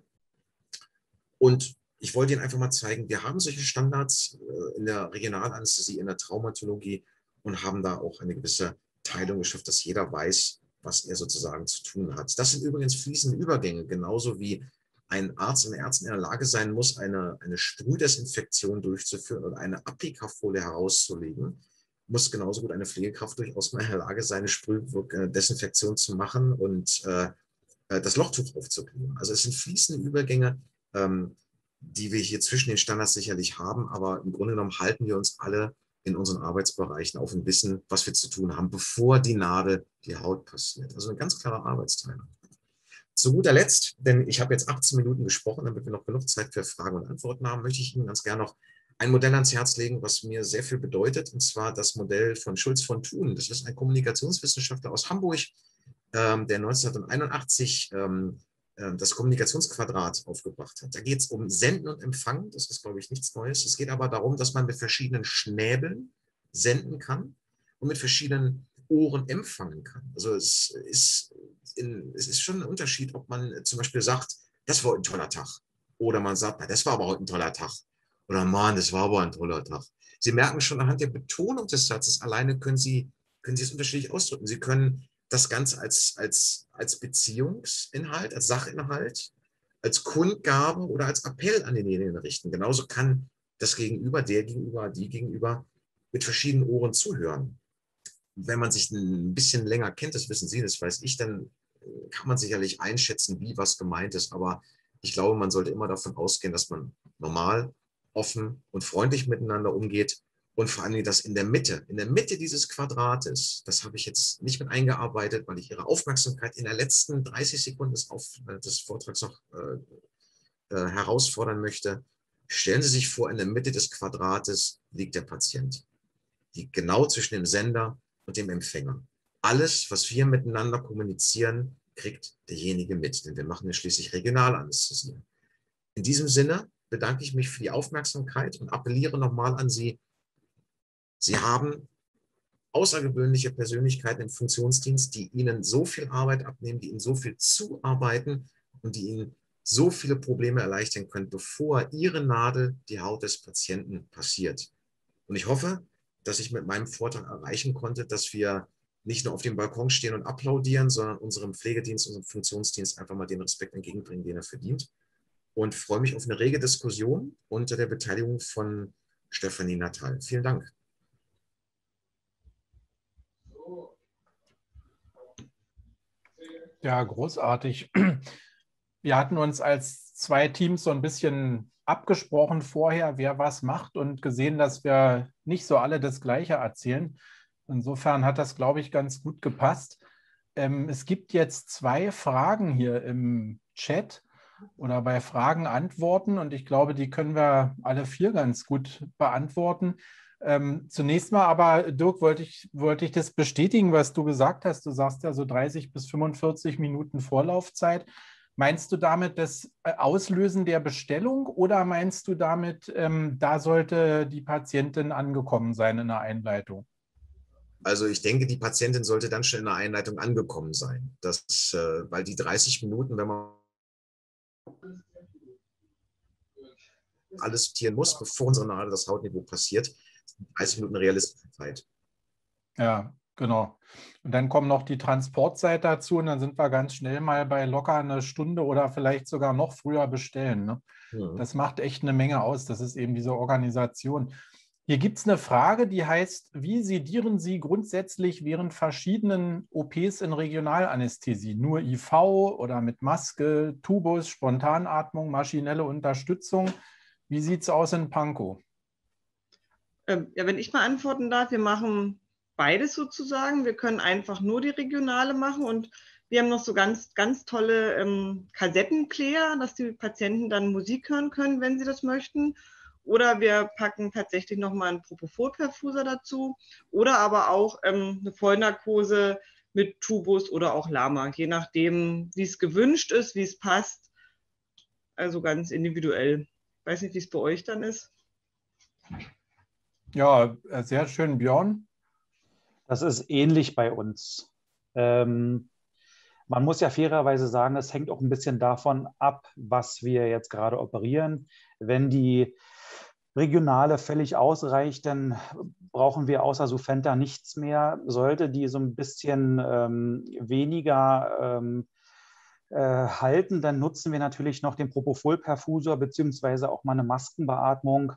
Und ich wollte Ihnen einfach mal zeigen, wir haben solche Standards in der Regionalanästhesie, in der Traumatologie und haben da auch eine gewisse Teilung geschafft, dass jeder weiß, was er sozusagen zu tun hat. Das sind übrigens fließende Übergänge, genauso wie ein Arzt und eine Ärztin in der Lage sein muss, eine, eine Sprühdesinfektion durchzuführen oder eine Applikafolie herauszulegen. Muss genauso gut eine Pflegekraft durchaus mal in der Lage sein, eine Sprühdesinfektion zu machen und äh, das Lochtuch aufzukleben. Also es sind fließende Übergänge, ähm, die wir hier zwischen den Standards sicherlich haben, aber im Grunde genommen halten wir uns alle in unseren Arbeitsbereichen auf und wissen, was wir zu tun haben, bevor die Nadel die Haut passiert. Also eine ganz klare Arbeitsteilung. Zu guter Letzt, denn ich habe jetzt achtzehn Minuten gesprochen, damit wir noch genug Zeit für Fragen und Antworten haben, möchte ich Ihnen ganz gerne noch ein Modell ans Herz legen, was mir sehr viel bedeutet, und zwar das Modell von Schulz von Thun. Das ist ein Kommunikationswissenschaftler aus Hamburg, ähm, der neunzehnhunderteinundachtzig ähm, äh, das Kommunikationsquadrat aufgebracht hat. Da geht es um Senden und Empfangen. Das ist, glaube ich, nichts Neues. Es geht aber darum, dass man mit verschiedenen Schnäbeln senden kann und mit verschiedenen Ohren empfangen kann. Also es ist, in, es ist schon ein Unterschied, ob man zum Beispiel sagt, das war ein toller Tag. Oder man sagt, na, das war aber heute ein toller Tag. Oder Mann, das war aber ein toller Tag. Sie merken schon anhand der Betonung des Satzes, alleine können Sie, können Sie es unterschiedlich ausdrücken. Sie können das Ganze als, als, als Beziehungsinhalt, als Sachinhalt, als Kundgabe oder als Appell an denjenigen richten. Genauso kann das Gegenüber, der Gegenüber, die Gegenüber mit verschiedenen Ohren zuhören. Wenn man sich ein bisschen länger kennt, das wissen Sie, das weiß ich, dann kann man sicherlich einschätzen, wie was gemeint ist. Aber ich glaube, man sollte immer davon ausgehen, dass man normal, offen und freundlich miteinander umgeht und vor allem das in der Mitte, in der Mitte dieses Quadrates, das habe ich jetzt nicht mit eingearbeitet, weil ich Ihre Aufmerksamkeit in der letzten dreißig Sekunden des, Auf, des Vortrags noch äh, äh, herausfordern möchte. Stellen Sie sich vor, in der Mitte des Quadrates liegt der Patient, liegt genau zwischen dem Sender und dem Empfänger. Alles, was wir miteinander kommunizieren, kriegt derjenige mit, denn wir machen ja schließlich Regionalanästhesie. In diesem Sinne bedanke ich mich für die Aufmerksamkeit und appelliere nochmal an Sie. Sie haben außergewöhnliche Persönlichkeiten im Funktionsdienst, die Ihnen so viel Arbeit abnehmen, die Ihnen so viel zuarbeiten und die Ihnen so viele Probleme erleichtern könnt, bevor Ihre Nadel die Haut des Patienten passiert. Und ich hoffe, dass ich mit meinem Vortrag erreichen konnte, dass wir nicht nur auf dem Balkon stehen und applaudieren, sondern unserem Pflegedienst, unserem Funktionsdienst einfach mal den Respekt entgegenbringen, den er verdient. Und freue mich auf eine rege Diskussion unter der Beteiligung von Stefanie Natal. Vielen Dank. Ja, großartig. Wir hatten uns als zwei Teams so ein bisschen abgesprochen vorher, wer was macht und gesehen, dass wir nicht so alle das Gleiche erzählen. Insofern hat das, glaube ich, ganz gut gepasst. Ähm, es gibt jetzt zwei Fragen hier im Chat oder bei Fragen, Antworten und ich glaube, die können wir alle vier ganz gut beantworten. Ähm, zunächst mal aber, Dirk, wollte ich, wollte ich das bestätigen, was du gesagt hast. Du sagst ja so dreißig bis fünfundvierzig Minuten Vorlaufzeit. Meinst du damit das Auslösen der Bestellung oder meinst du damit, ähm, da sollte die Patientin angekommen sein in der Einleitung? Also ich denke, die Patientin sollte dann schon in der Einleitung angekommen sein. Das, äh, weil die dreißig Minuten, wenn man alles sortieren muss, bevor unsere Nadel das Hautniveau passiert, dreißig Minuten realistische Zeit. Ja, genau. Und dann kommen noch die Transportzeit dazu und dann sind wir ganz schnell mal bei locker eine Stunde oder vielleicht sogar noch früher bestellen. Ne? Mhm. Das macht echt eine Menge aus. Das ist eben diese Organisation. Hier gibt es eine Frage, die heißt, wie sedieren Sie grundsätzlich während verschiedenen O Ps in Regionalanästhesie? Nur I V oder mit Maske, Tubus, Spontanatmung, maschinelle Unterstützung? Wie sieht es aus in Pankow? Ähm, ja, wenn ich mal antworten darf, wir machen beides sozusagen. Wir können einfach nur die regionale machen und wir haben noch so ganz, ganz tolle ähm, Kassettenplayer, dass die Patienten dann Musik hören können, wenn sie das möchten. Oder wir packen tatsächlich nochmal einen Propofol-Perfuser dazu. Oder aber auch ähm, eine Vollnarkose mit Tubus oder auch Lama, je nachdem, wie es gewünscht ist, wie es passt. Also ganz individuell. Ich weiß nicht, wie es bei euch dann ist. Ja, sehr schön, Björn. Das ist ähnlich bei uns. Ähm, man muss ja fairerweise sagen, es hängt auch ein bisschen davon ab, was wir jetzt gerade operieren. Wenn die Regionale völlig ausreicht, dann brauchen wir außer Sufenta nichts mehr. Sollte die so ein bisschen ähm, weniger ähm, äh, halten, dann nutzen wir natürlich noch den Propofol-Perfusor beziehungsweise auch mal eine Maskenbeatmung.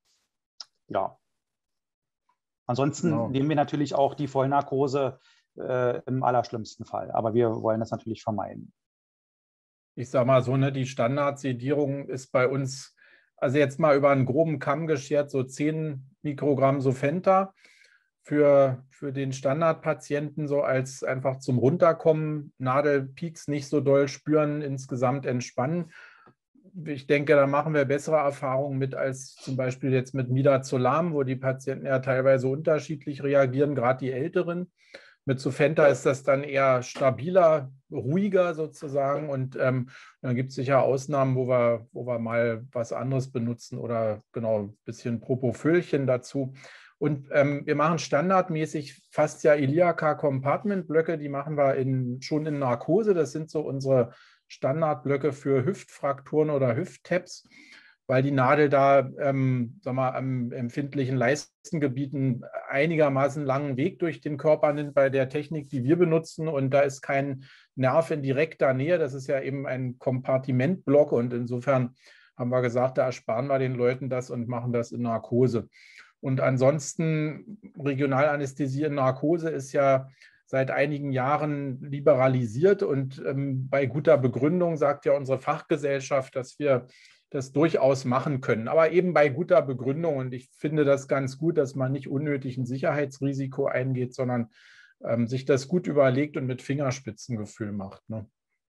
Ja. Ansonsten Genau. nehmen wir natürlich auch die Vollnarkose äh, im allerschlimmsten Fall. Aber wir wollen das natürlich vermeiden. Ich sage mal so, ne, die Standardsedierung ist bei uns, also jetzt mal über einen groben Kamm geschert, so zehn Mikrogramm Sufenta für, für den Standardpatienten, so als einfach zum Runterkommen, Nadelpeaks nicht so doll spüren, insgesamt entspannen. Ich denke, da machen wir bessere Erfahrungen mit als zum Beispiel jetzt mit Midazolam, wo die Patienten ja teilweise unterschiedlich reagieren, gerade die Älteren. Mit Sufenta ist das dann eher stabiler, ruhiger sozusagen. Und ähm, dann gibt es sicher Ausnahmen, wo wir, wo wir mal was anderes benutzen oder genau ein bisschen Propofölchen dazu. Und ähm, wir machen standardmäßig Fascia iliaca Compartment-Blöcke, die machen wir in, schon in Narkose. Das sind so unsere Standardblöcke für Hüftfrakturen oder Hüfttaps, weil die Nadel da ähm, sag mal, am empfindlichen Leistengebieten einigermaßen langen Weg durch den Körper nimmt bei der Technik, die wir benutzen. Und da ist kein Nerv in direkter Nähe. Das ist ja eben ein Kompartimentblock. Und insofern haben wir gesagt, da ersparen wir den Leuten das und machen das in Narkose. Und ansonsten Regionalanästhesie in Narkose ist ja seit einigen Jahren liberalisiert. Und ähm, bei guter Begründung sagt ja unsere Fachgesellschaft, dass wir das durchaus machen können, aber eben bei guter Begründung. Und ich finde das ganz gut, dass man nicht unnötig ein Sicherheitsrisiko eingeht, sondern ähm, sich das gut überlegt und mit Fingerspitzengefühl macht. Ne?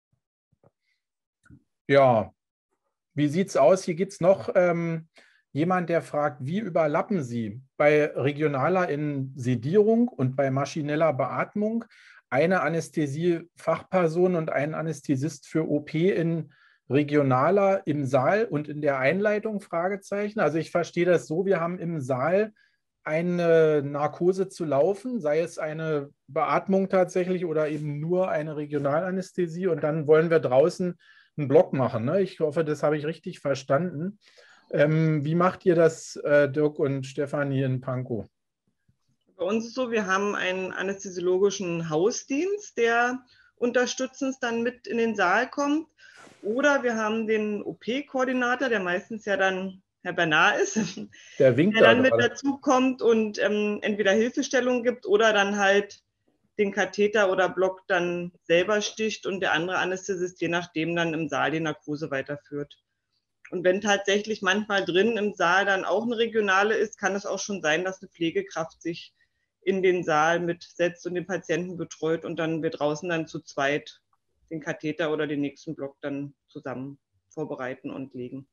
Ja, wie sieht es aus? Hier gibt es noch ähm, jemand, der fragt, wie überlappen Sie bei regionaler in Sedierung und bei maschineller Beatmung eine Anästhesie-Fachperson und einen Anästhesist für O P in regionaler im Saal und in der Einleitung? Fragezeichen. Also ich verstehe das so, wir haben im Saal eine Narkose zu laufen, sei es eine Beatmung tatsächlich oder eben nur eine Regionalanästhesie, und dann wollen wir draußen einen Block machen. Ne? Ich hoffe, das habe ich richtig verstanden. Ähm, wie macht ihr das, äh, Dirk und Stefanie in Pankow? Bei uns ist es so, wir haben einen anästhesiologischen Hausdienst, der unterstützend dann mit in den Saal kommt. Oder wir haben den O P-Koordinator, der meistens ja dann Herr Bernard ist, Der winkt der dann da mit gerade. dazu kommt und ähm, entweder Hilfestellung gibt oder dann halt den Katheter oder Block dann selber sticht und der andere Anästhesist je nachdem dann im Saal die Narkose weiterführt. Und wenn tatsächlich manchmal drin im Saal dann auch eine regionale ist, kann es auch schon sein, dass eine Pflegekraft sich in den Saal mitsetzt und den Patienten betreut und dann wir draußen dann zu zweit den Katheter oder den nächsten Block dann zusammen vorbereiten und legen.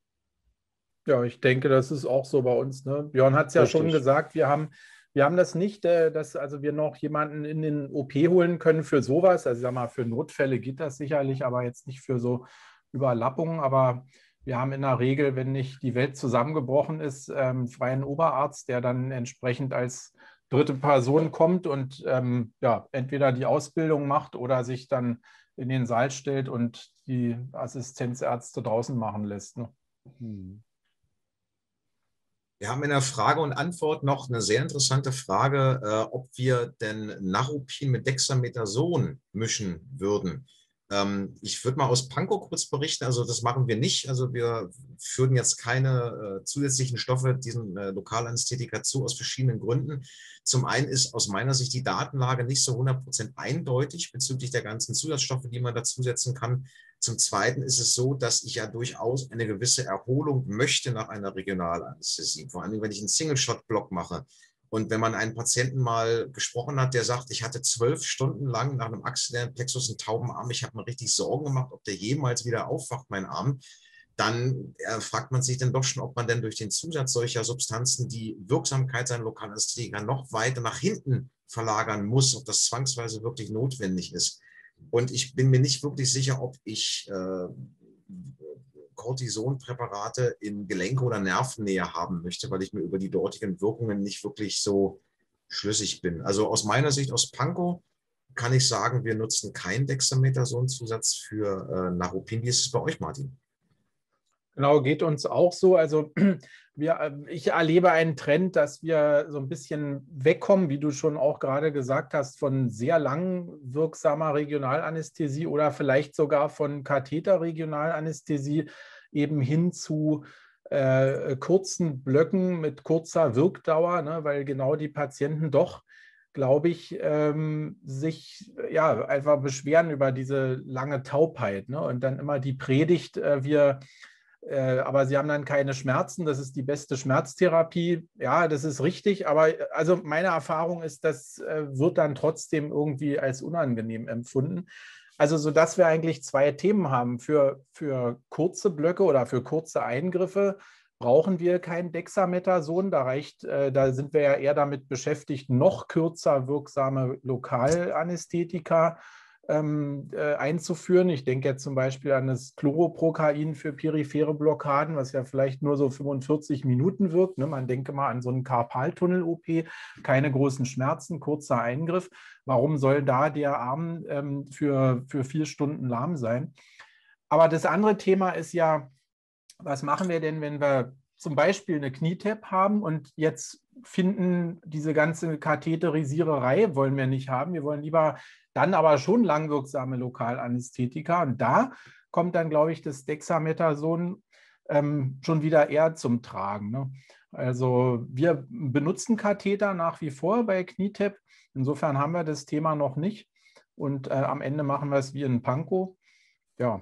Ja, ich denke, das ist auch so bei uns. Ne? Björn hat es ja Richtig. schon gesagt, wir haben, wir haben das nicht, äh, dass also wir noch jemanden in den O P holen können für sowas. Also ich sag mal, für Notfälle geht das sicherlich, aber jetzt nicht für so Überlappungen. Aber wir haben in der Regel, wenn nicht die Welt zusammengebrochen ist, ähm, freien Oberarzt, der dann entsprechend als dritte Person kommt und ähm, ja, entweder die Ausbildung macht oder sich dann in den Saal stellt und die Assistenzärzte draußen machen lässt. Ne? Hm. Wir haben in der Frage und Antwort noch eine sehr interessante Frage, äh, ob wir denn Naropin mit Dexamethason mischen würden. Ähm, ich würde mal aus Pankow kurz berichten, also das machen wir nicht. Also wir führen jetzt keine äh, zusätzlichen Stoffe diesen äh, Lokalanästhetika zu, aus verschiedenen Gründen. Zum einen ist aus meiner Sicht die Datenlage nicht so hundert Prozent eindeutig bezüglich der ganzen Zusatzstoffe, die man dazusetzen kann. Zum Zweiten ist es so, dass ich ja durchaus eine gewisse Erholung möchte nach einer Regionalanästhesie. Vor allem, wenn ich einen Single-Shot-Block mache. Und wenn man einen Patienten mal gesprochen hat, der sagt, ich hatte zwölf Stunden lang nach einem axillären Plexus einen tauben Arm, ich habe mir richtig Sorgen gemacht, ob der jemals wieder aufwacht, mein Arm, dann äh, fragt man sich dann doch schon, ob man denn durch den Zusatz solcher Substanzen die Wirksamkeit seiner Lokalanästhetika noch weiter nach hinten verlagern muss, ob das zwangsweise wirklich notwendig ist. Und ich bin mir nicht wirklich sicher, ob ich äh, Cortisonpräparate in Gelenke oder Nervennähe haben möchte, weil ich mir über die dortigen Wirkungen nicht wirklich so schlüssig bin. Also aus meiner Sicht, aus Pankow, kann ich sagen, wir nutzen keinen Dexamethason-Zusatz für äh, Naropin. Wie ist es bei euch, Martin? Genau, geht uns auch so. Also wir, ich erlebe einen Trend, dass wir so ein bisschen wegkommen, wie du schon auch gerade gesagt hast, von sehr lang wirksamer Regionalanästhesie oder vielleicht sogar von Katheterregionalanästhesie eben hin zu äh, kurzen Blöcken mit kurzer Wirkdauer, ne, weil genau die Patienten doch, glaube ich, ähm, sich ja einfach beschweren über diese lange Taubheit, ne, und dann immer die Predigt, äh, wir Äh, aber sie haben dann keine Schmerzen, das ist die beste Schmerztherapie. Ja, das ist richtig, aber also meine Erfahrung ist, das äh, wird dann trotzdem irgendwie als unangenehm empfunden. Also sodass wir eigentlich zwei Themen haben. Für, für kurze Blöcke oder für kurze Eingriffe brauchen wir kein Dexamethason. Da reicht, äh, da sind wir ja eher damit beschäftigt, noch kürzer wirksame Lokalanästhetika Ähm, äh, einzuführen. Ich denke jetzt zum Beispiel an das Chloroprocain für periphere Blockaden, was ja vielleicht nur so fünfundvierzig Minuten wirkt. Ne? Man denke mal an so einen Karpaltunnel-O P, keine großen Schmerzen, kurzer Eingriff. Warum soll da der Arm ähm, für, für vier Stunden lahm sein? Aber das andere Thema ist ja, was machen wir denn, wenn wir zum Beispiel eine Knietap haben und jetzt finden, diese ganze Katheterisiererei wollen wir nicht haben. Wir wollen lieber dann aber schon langwirksame Lokalanästhetika. Und da kommt dann, glaube ich, das Dexamethason ähm, schon wieder eher zum Tragen. Ne? Also wir benutzen Katheter nach wie vor bei Knietap. Insofern haben wir das Thema noch nicht. Und äh, am Ende machen wir es wie in Pankow. Ja.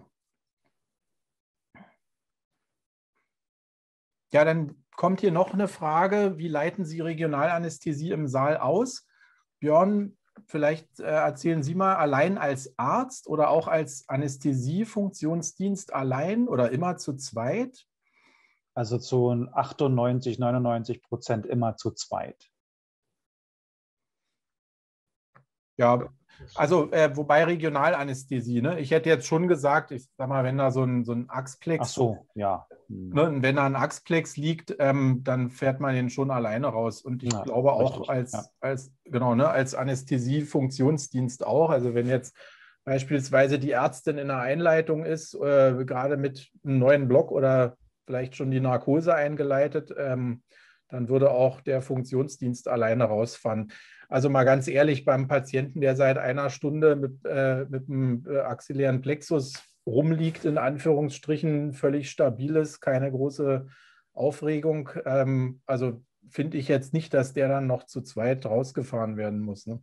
Ja, dann kommt hier noch eine Frage. Wie leiten Sie Regionalanästhesie im Saal aus? Björn, vielleicht äh, erzählen Sie mal, allein als Arzt oder auch als Anästhesiefunktionsdienst allein oder immer zu zweit? Also zu achtundneunzig, neunundneunzig Prozent immer zu zweit. Ja, also äh, wobei Regionalanästhesie, ne? Ich hätte jetzt schon gesagt, ich sag mal, wenn da so ein, so ein Axtplex, Ach so, ja. ne, wenn da ein Axtplex liegt, ähm, dann fährt man den schon alleine raus. Und ich Ja, glaube auch richtig, als, ja. als, genau, ne, als Anästhesiefunktionsdienst auch. Also wenn jetzt beispielsweise die Ärztin in der Einleitung ist, äh, gerade mit einem neuen Block oder vielleicht schon die Narkose eingeleitet, ähm, dann würde auch der Funktionsdienst alleine rausfahren. Also mal ganz ehrlich, beim Patienten, der seit einer Stunde mit, äh, mit dem axillären Plexus rumliegt, in Anführungsstrichen, völlig stabil ist, keine große Aufregung. Ähm, also finde ich jetzt nicht, dass der dann noch zu zweit rausgefahren werden muss. Ne?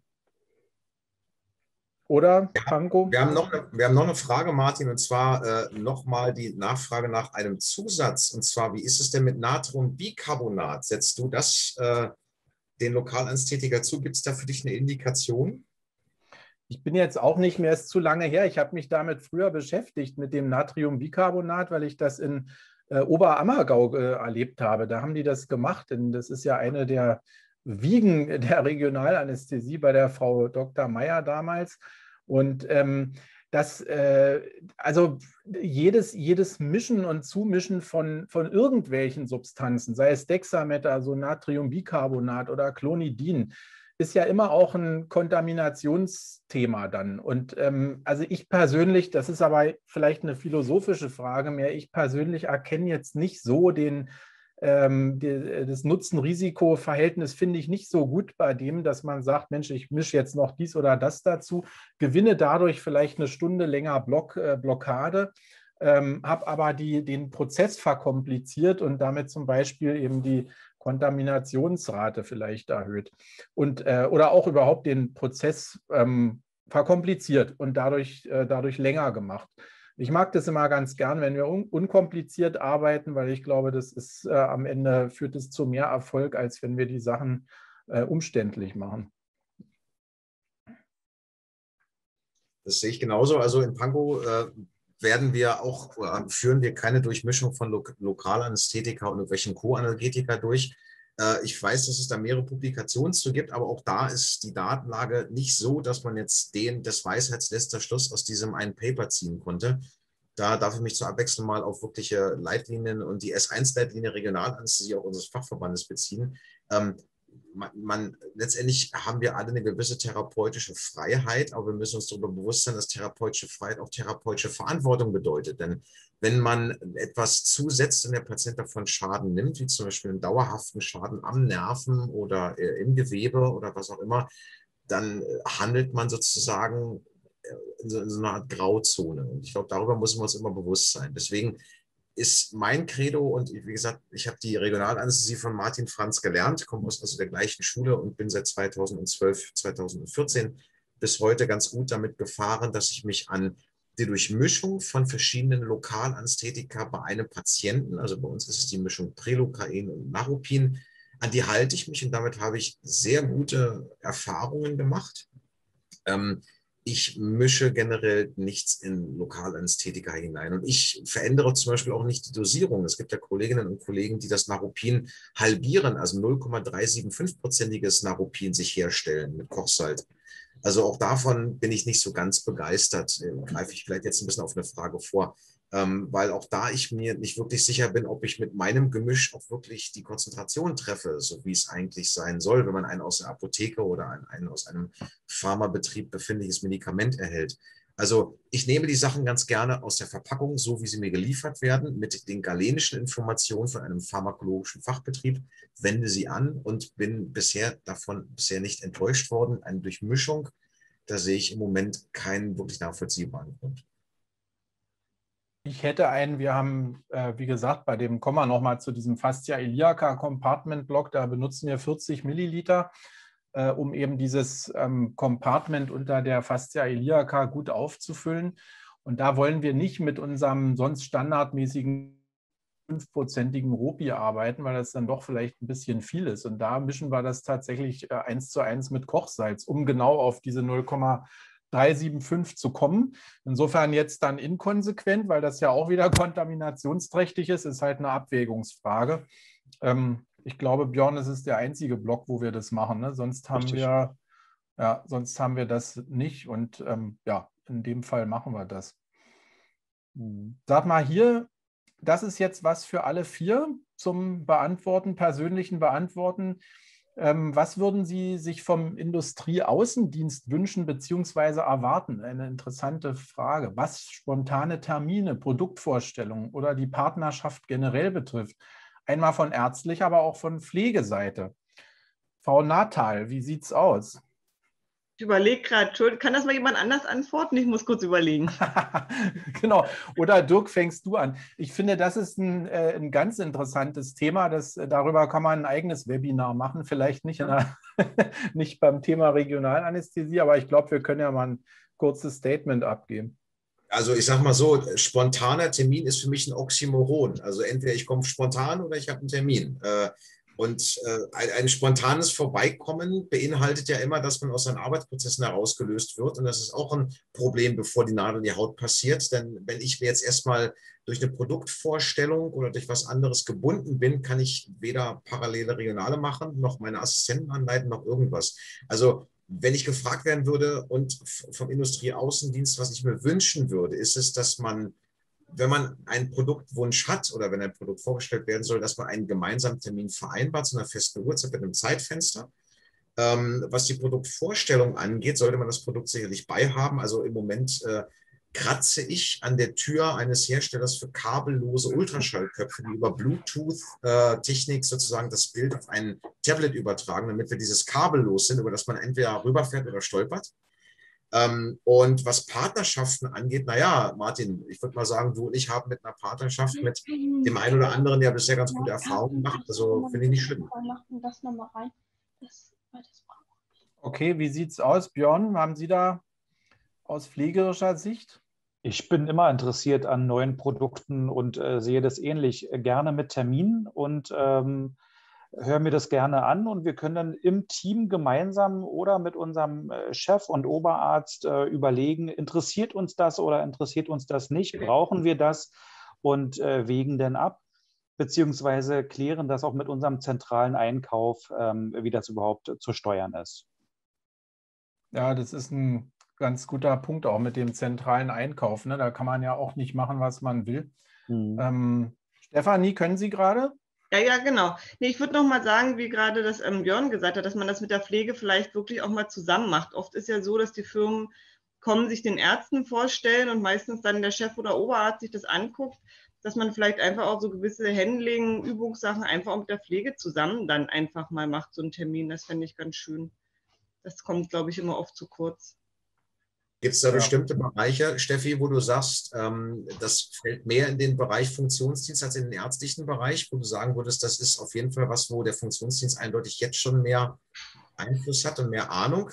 Oder, Panko? Wir haben, noch eine, wir haben noch eine Frage, Martin, und zwar äh, nochmal die Nachfrage nach einem Zusatz. Und zwar, wie ist es denn mit Natriumbicarbonat? Setzt du das äh, den Lokalanästhetiker zu? Gibt es da für dich eine Indikation? Ich bin jetzt auch nicht mehr, ist zu lange her. Ich habe mich damit früher beschäftigt, mit dem Natriumbicarbonat, weil ich das in äh, Oberammergau äh, erlebt habe. Da haben die das gemacht, denn das ist ja eine der Wiegen der Regionalanästhesie bei der Frau Doktor Meyer damals. Und ähm, das, äh, also jedes, jedes Mischen und Zumischen von, von irgendwelchen Substanzen, sei es Dexamethason, Natriumbicarbonat oder Clonidin, ist ja immer auch ein Kontaminationsthema dann. Und ähm, also ich persönlich, das ist aber vielleicht eine philosophische Frage mehr, ich persönlich erkenne jetzt nicht so den, ähm, die, das Nutzen-Risiko-Verhältnis finde ich nicht so gut bei dem, dass man sagt, Mensch, ich mische jetzt noch dies oder das dazu, gewinne dadurch vielleicht eine Stunde länger Block, äh, Blockade, ähm, habe aber die, den Prozess verkompliziert und damit zum Beispiel eben die Kontaminationsrate vielleicht erhöht und, äh, oder auch überhaupt den Prozess ähm, verkompliziert und dadurch, äh, dadurch länger gemacht. Ich mag das immer ganz gern, wenn wir un unkompliziert arbeiten, weil ich glaube, das ist äh, am Ende führt es zu mehr Erfolg, als wenn wir die Sachen äh, umständlich machen. Das sehe ich genauso. Also in Pankow äh, werden wir auch, äh, führen wir keine Durchmischung von Lo Lokalanästhetika und irgendwelchen Co-Analgetika durch. Äh, ich weiß, dass es da mehrere Publikationen zu gibt, aber auch da ist die Datenlage nicht so, dass man jetzt den, das Weisheitsletzter Schluss aus diesem einen Paper ziehen konnte. Da darf ich mich zur Abwechslung mal auf wirkliche Leitlinien und die S eins Leitlinie Regionalanästhesie auch unseres Fachverbandes beziehen. Ähm, Man, man, letztendlich haben wir alle eine gewisse therapeutische Freiheit, aber wir müssen uns darüber bewusst sein, dass therapeutische Freiheit auch therapeutische Verantwortung bedeutet. Denn wenn man etwas zusetzt und der Patient davon Schaden nimmt, wie zum Beispiel einen dauerhaften Schaden am Nerven oder äh, im Gewebe oder was auch immer, dann handelt man sozusagen in so, in so einer Art Grauzone. Und ich glaube, darüber müssen wir uns immer bewusst sein. Deswegen ist mein Credo, und wie gesagt, ich habe die Regionalanästhesie von Martin Franz gelernt, komme aus also der gleichen Schule und bin seit zweitausendzwölf, zweitausendvierzehn bis heute ganz gut damit gefahren, dass ich mich an die Durchmischung von verschiedenen Lokalanästhetika bei einem Patienten, also bei uns ist es die Mischung Prelocain und Naropin, an die halte ich mich und damit habe ich sehr gute Erfahrungen gemacht. Ähm, Ich mische generell nichts in Lokalanästhetika hinein. Und ich verändere zum Beispiel auch nicht die Dosierung. Es gibt ja Kolleginnen und Kollegen, die das Naropin halbieren, also null Komma drei sieben fünf-prozentiges Naropin sich herstellen mit Kochsalz. Also auch davon bin ich nicht so ganz begeistert. Greife ich vielleicht jetzt ein bisschen auf eine Frage vor. Ähm, weil auch da ich mir nicht wirklich sicher bin, ob ich mit meinem Gemisch auch wirklich die Konzentration treffe, so wie es eigentlich sein soll, wenn man einen aus der Apotheke oder einen, einen aus einem Pharmabetrieb befindliches Medikament erhält. Also ich nehme die Sachen ganz gerne aus der Verpackung, so wie sie mir geliefert werden, mit den galenischen Informationen von einem pharmakologischen Fachbetrieb, wende sie an und bin bisher davon bisher nicht enttäuscht worden. Eine Durchmischung, da sehe ich im Moment keinen wirklich nachvollziehbaren Grund. Ich hätte einen, wir haben, äh, wie gesagt, bei dem kommen wir nochmal zu diesem Fascia iliaca Compartment Block, da benutzen wir vierzig Milliliter, äh, um eben dieses ähm, Compartment unter der Fascia iliaca gut aufzufüllen. Und da wollen wir nicht mit unserem sonst standardmäßigen fünfprozentigen Ropi arbeiten, weil das dann doch vielleicht ein bisschen viel ist. Und da mischen wir das tatsächlich äh, eins zu eins mit Kochsalz, um genau auf diese null Komma drei sieben fünf zu kommen. Insofern jetzt dann inkonsequent, weil das ja auch wieder kontaminationsträchtig ist, ist halt eine Abwägungsfrage. Ähm, ich glaube, Björn, das ist der einzige Block, wo wir das machen. Ne? Sonst haben Richtig. wir, ja, sonst haben wir das nicht. Und ähm, ja, in dem Fall machen wir das. Sag mal hier, das ist jetzt was für alle vier zum Beantworten, persönlichen Beantworten. Ähm, was würden Sie sich vom Industrieaußendienst wünschen bzw. erwarten? Eine interessante Frage. Was spontane Termine, Produktvorstellungen oder die Partnerschaft generell betrifft. Einmal von ärztlicher, aber auch von Pflegeseite. Frau Nathal, wie sieht es aus? Ich überlege gerade, kann das mal jemand anders antworten? Ich muss kurz überlegen. Genau. Oder Dirk, fängst du an. Ich finde, das ist ein, äh, ein ganz interessantes Thema. Das, darüber kann man ein eigenes Webinar machen. Vielleicht nicht, in der, nicht beim Thema Regionalanästhesie, aber ich glaube, wir können ja mal ein kurzes Statement abgeben. Also ich sage mal so, spontaner Termin ist für mich ein Oxymoron. Also entweder ich komme spontan oder ich habe einen Termin. Und ein, ein spontanes Vorbeikommen beinhaltet ja immer, dass man aus seinen Arbeitsprozessen herausgelöst wird. Und das ist auch ein Problem, bevor die Nadel in die Haut passiert. Denn wenn ich mir jetzt erstmal durch eine Produktvorstellung oder durch was anderes gebunden bin, kann ich weder parallele Regionale machen, noch meine Assistenten anleiten, noch irgendwas. Also wenn ich gefragt werden würde und vom Industrieaußendienst, was ich mir wünschen würde, ist es, dass man, wenn man einen Produktwunsch hat oder wenn ein Produkt vorgestellt werden soll, dass man einen gemeinsamen Termin vereinbart zu einer festen Uhrzeit mit einem Zeitfenster. Ähm, was die Produktvorstellung angeht, sollte man das Produkt sicherlich beihaben. Also im Moment äh, kratze ich an der Tür eines Herstellers für kabellose Ultraschallköpfe, die über Bluetooth-Technik äh, sozusagen das Bild auf ein Tablet übertragen, damit wir dieses kabellos sind, über das man entweder rüberfährt oder stolpert. Ähm, und was Partnerschaften angeht, naja, Martin, ich würde mal sagen, du und ich haben mit einer Partnerschaft mit dem einen oder anderen ja bisher ganz gute Erfahrungen gemacht. Also finde ich nicht schlimm. Okay, wie sieht es aus, Björn? Haben Sie da aus pflegerischer Sicht? Ich bin immer interessiert an neuen Produkten und äh, sehe das ähnlich gerne mit Terminen und ähm, höre mir das gerne an. Und wir können dann im Team gemeinsam oder mit unserem Chef und Oberarzt äh, überlegen, interessiert uns das oder interessiert uns das nicht? Brauchen wir das? Und äh, wägen dann ab, beziehungsweise klären das auch mit unserem zentralen Einkauf, ähm, wie das überhaupt zu steuern ist. Ja, das ist ein ganz guter Punkt auch mit dem zentralen Einkauf. Ne? Da kann man ja auch nicht machen, was man will. Mhm. Ähm, Stefanie, können Sie gerade? Ja, ja, genau. Nee, ich würde noch mal sagen, wie gerade das ähm, Björn gesagt hat, dass man das mit der Pflege vielleicht wirklich auch mal zusammen macht. Oft ist ja so, dass die Firmen kommen, sich den Ärzten vorstellen und meistens dann der Chef oder Oberarzt sich das anguckt, dass man vielleicht einfach auch so gewisse Handling, Übungssachen einfach auch mit der Pflege zusammen dann einfach mal macht, so einen Termin. Das fände ich ganz schön. Das kommt, glaube ich, immer oft zu kurz. Gibt es da ja bestimmte Bereiche, Steffi, wo du sagst, ähm, das fällt mehr in den Bereich Funktionsdienst als in den ärztlichen Bereich, wo du sagen würdest, das ist auf jeden Fall was, wo der Funktionsdienst eindeutig jetzt schon mehr Einfluss hat und mehr Ahnung?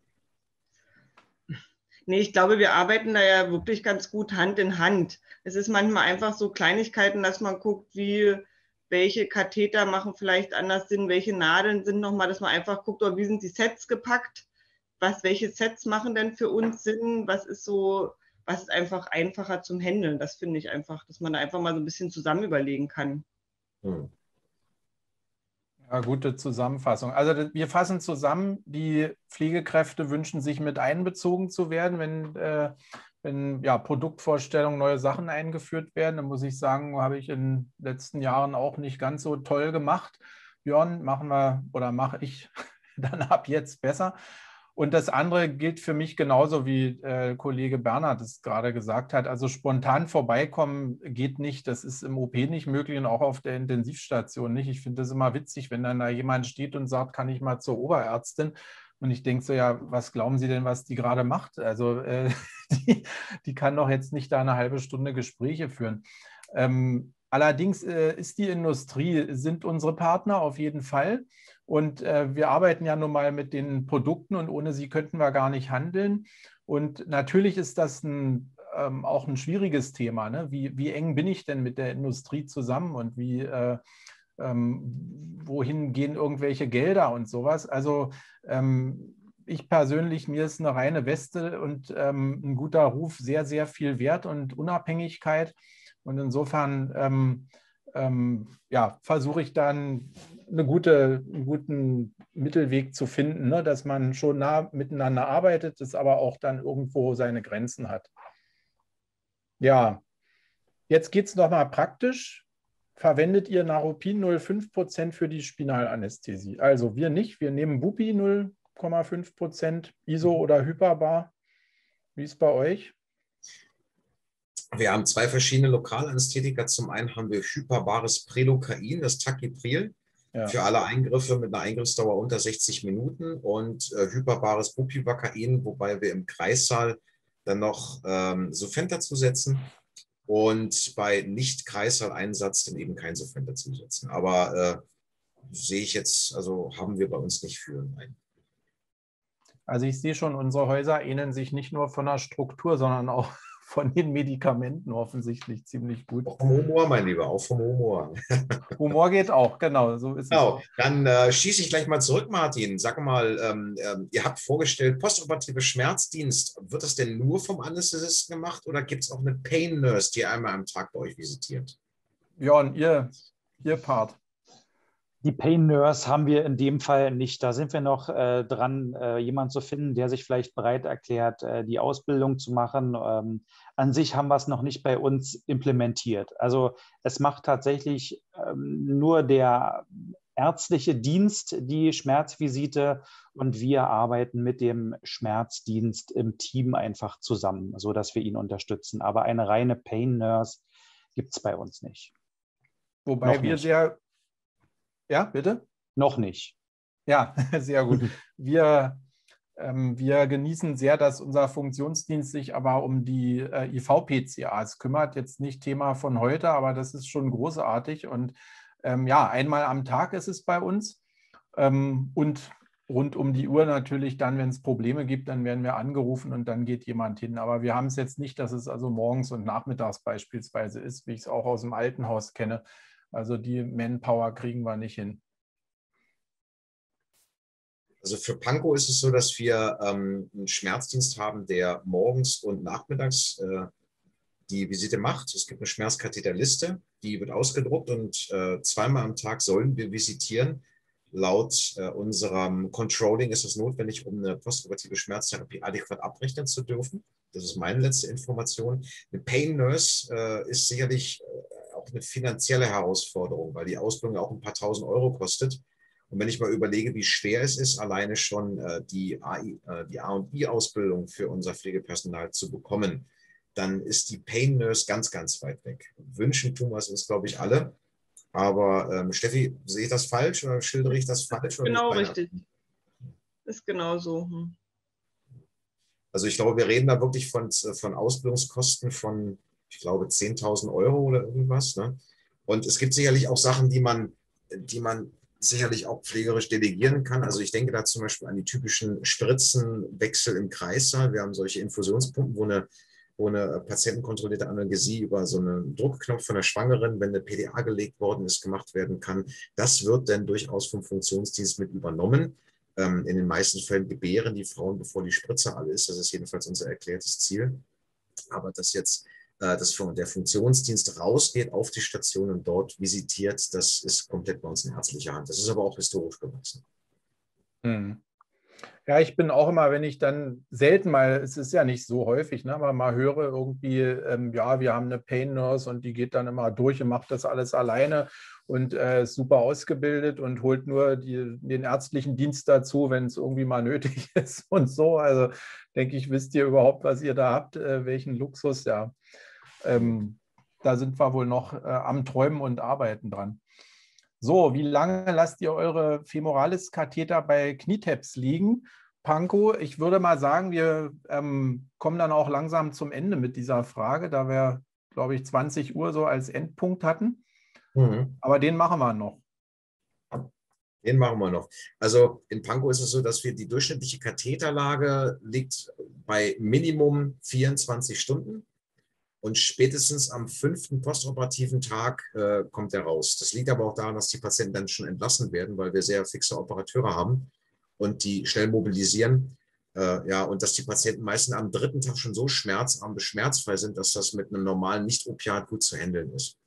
Nee, ich glaube, wir arbeiten da ja wirklich ganz gut Hand in Hand. Es ist manchmal einfach so Kleinigkeiten, dass man guckt, wie, welche Katheter machen vielleicht anders Sinn, welche Nadeln sind nochmal, dass man einfach guckt, wie sind die Sets gepackt. Was, welche Sets machen denn für uns Sinn? Was ist so, was ist einfach einfacher zum Handeln? Das finde ich einfach, dass man da einfach mal so ein bisschen zusammen überlegen kann. Hm. Ja, gute Zusammenfassung. Also wir fassen zusammen, die Pflegekräfte wünschen sich mit einbezogen zu werden, wenn, äh, wenn ja, Produktvorstellungen, neue Sachen eingeführt werden. Dann muss ich sagen, habe ich in den letzten Jahren auch nicht ganz so toll gemacht. Björn, machen wir oder mache ich dann ab jetzt besser. Und das andere gilt für mich genauso, wie äh, Kollege Bernhard es gerade gesagt hat. Also spontan vorbeikommen geht nicht. Das ist im O P nicht möglich und auch auf der Intensivstation nicht. Ich finde das immer witzig, wenn dann da jemand steht und sagt, kann ich mal zur Oberärztin? Und ich denke so, ja, was glauben Sie denn, was die gerade macht? Also äh, die, die kann doch jetzt nicht da eine halbe Stunde Gespräche führen. Ähm, allerdings äh, ist die Industrie, sind unsere Partner auf jeden Fall. Und äh, wir arbeiten ja nun mal mit den Produkten und ohne sie könnten wir gar nicht handeln. Und natürlich ist das ein, ähm, auch ein schwieriges Thema. Ne? Wie, wie eng bin ich denn mit der Industrie zusammen und wie, äh, ähm, wohin gehen irgendwelche Gelder und sowas? Also ähm, ich persönlich, mir ist eine reine Weste und ähm, ein guter Ruf sehr, sehr viel wert und Unabhängigkeit. Und insofern ähm, ähm, ja, versuche ich dann eine gute, einen guten Mittelweg zu finden, ne? Dass man schon nah miteinander arbeitet, das aber auch dann irgendwo seine Grenzen hat. Ja, jetzt geht es nochmal praktisch. verwendet ihr Naropin null Komma fünf Prozent für die Spinalanästhesie? Also wir nicht, wir nehmen Bupi null Komma fünf Prozent, Iso oder Hyperbar. Wie ist bei euch? Wir haben zwei verschiedene Lokalanästhetika. Zum einen haben wir hyperbares Prelokain, das Takipril, ja, für alle Eingriffe mit einer Eingriffsdauer unter sechzig Minuten und äh, hyperbares Bupivacain, wobei wir im Kreissaal dann noch ähm, Sofent dazusetzen und bei Nicht-Kreissaal-Einsatz dann eben kein Sofent dazusetzen. Aber äh, sehe ich jetzt, also haben wir bei uns nicht für. Nein. Also ich sehe schon, unsere Häuser ähneln sich nicht nur von der Struktur, sondern auch von den Medikamenten offensichtlich ziemlich gut. Auch vom Humor, mein Lieber, auch vom Humor. Humor geht auch, genau, so ist genau. es. Dann äh, schieße ich gleich mal zurück, Martin. Sag mal, ähm, ähm, ihr habt vorgestellt, postoperative Schmerzdienst. Wird das denn nur vom Anästhesisten gemacht oder gibt es auch eine Pain Nurse, die einmal am Tag bei euch visitiert? Ja, und ihr, ihr Part. Die Pain Nurse haben wir in dem Fall nicht. Da sind wir noch äh, dran, äh, jemanden zu finden, der sich vielleicht bereit erklärt, äh, die Ausbildung zu machen. Ähm, an sich haben wir es noch nicht bei uns implementiert. Also es macht tatsächlich ähm, nur der ärztliche Dienst die Schmerzvisite und wir arbeiten mit dem Schmerzdienst im Team einfach zusammen, sodass wir ihn unterstützen. Aber eine reine Pain Nurse gibt es bei uns nicht. Wobei noch wir nicht. sehr... Ja, bitte? Noch nicht. Ja, sehr gut. Wir, ähm, wir genießen sehr, dass unser Funktionsdienst sich aber um die äh, I V-P C As kümmert. Jetzt nicht Thema von heute, aber das ist schon großartig. Und ähm, ja, einmal am Tag ist es bei uns. Ähm, und rund um die Uhr natürlich dann, wenn es Probleme gibt, dann werden wir angerufen und dann geht jemand hin. Aber wir haben es jetzt nicht, dass es also morgens und nachmittags beispielsweise ist, wie ich es auch aus dem Altenhaus kenne. Also die Manpower kriegen wir nicht hin. Also für Pankow ist es so, dass wir ähm, einen Schmerzdienst haben, der morgens und nachmittags äh, die Visite macht. Es gibt eine Schmerzkatheterliste, die wird ausgedruckt und äh, zweimal am Tag sollen wir visitieren. Laut äh, unserem Controlling ist es notwendig, um eine postoperative Schmerztherapie adäquat abrechnen zu dürfen. Das ist meine letzte Information. Eine Pain Nurse äh, ist sicherlich äh, auch eine finanzielle Herausforderung, weil die Ausbildung auch ein paar tausend Euro kostet. Und wenn ich mal überlege, wie schwer es ist, alleine schon äh, die A I, äh, die A und I-Ausbildung für unser Pflegepersonal zu bekommen, dann ist die Pain Nurse ganz, ganz weit weg. Wünschen tun wir es uns, glaube ich, alle. Aber ähm, Steffi, sehe ich das falsch oder schildere ich das falsch? Genau richtig. Ist genau so. Hm. Also ich glaube, wir reden da wirklich von, von Ausbildungskosten von, ich glaube, zehntausend Euro oder irgendwas. Ne? Und es gibt sicherlich auch Sachen, die man, die man sicherlich auch pflegerisch delegieren kann. Also ich denke da zum Beispiel an die typischen Spritzenwechsel im Kreissaal. Wir haben solche Infusionspumpen, wo eine, wo eine patientenkontrollierte Analgesie über so einen Druckknopf von der Schwangeren, wenn eine P D A gelegt worden ist, gemacht werden kann. Das wird dann durchaus vom Funktionsdienst mit übernommen. In den meisten Fällen gebären die Frauen, bevor die Spritze alle ist. Das ist jedenfalls unser erklärtes Ziel. Aber dass jetzt dass der Funktionsdienst rausgeht auf die Station und dort visitiert, das ist komplett bei uns in ärztlicher Hand. Das ist aber auch historisch gewachsen. Hm. Ja, ich bin auch immer, wenn ich dann selten mal, es ist ja nicht so häufig, ne, aber mal höre irgendwie, ähm, ja, wir haben eine Pain Nurse und die geht dann immer durch und macht das alles alleine und äh, ist super ausgebildet und holt nur die, den ärztlichen Dienst dazu, wenn es irgendwie mal nötig ist und so. Also denke ich, wisst ihr überhaupt, was ihr da habt, äh, welchen Luxus, ja. Ähm, da sind wir wohl noch äh, am Träumen und Arbeiten dran. So, wie lange lasst ihr eure Femoralis-Katheter bei Knietaps liegen? Pankow, ich würde mal sagen, wir ähm, kommen dann auch langsam zum Ende mit dieser Frage, da wir, glaube ich, zwanzig Uhr so als Endpunkt hatten. Mhm. Aber den machen wir noch. Den machen wir noch. Also in Pankow ist es so, dass wir die durchschnittliche Katheterlage liegt bei Minimum vierundzwanzig Stunden. Und spätestens am fünften postoperativen Tag äh, kommt er raus. Das liegt aber auch daran, dass die Patienten dann schon entlassen werden, weil wir sehr fixe Operateure haben und die schnell mobilisieren. Äh, ja, und dass die Patienten meistens am dritten Tag schon so schmerzarm bis schmerzfrei sind, dass das mit einem normalen Nicht-Opiat gut zu handeln ist.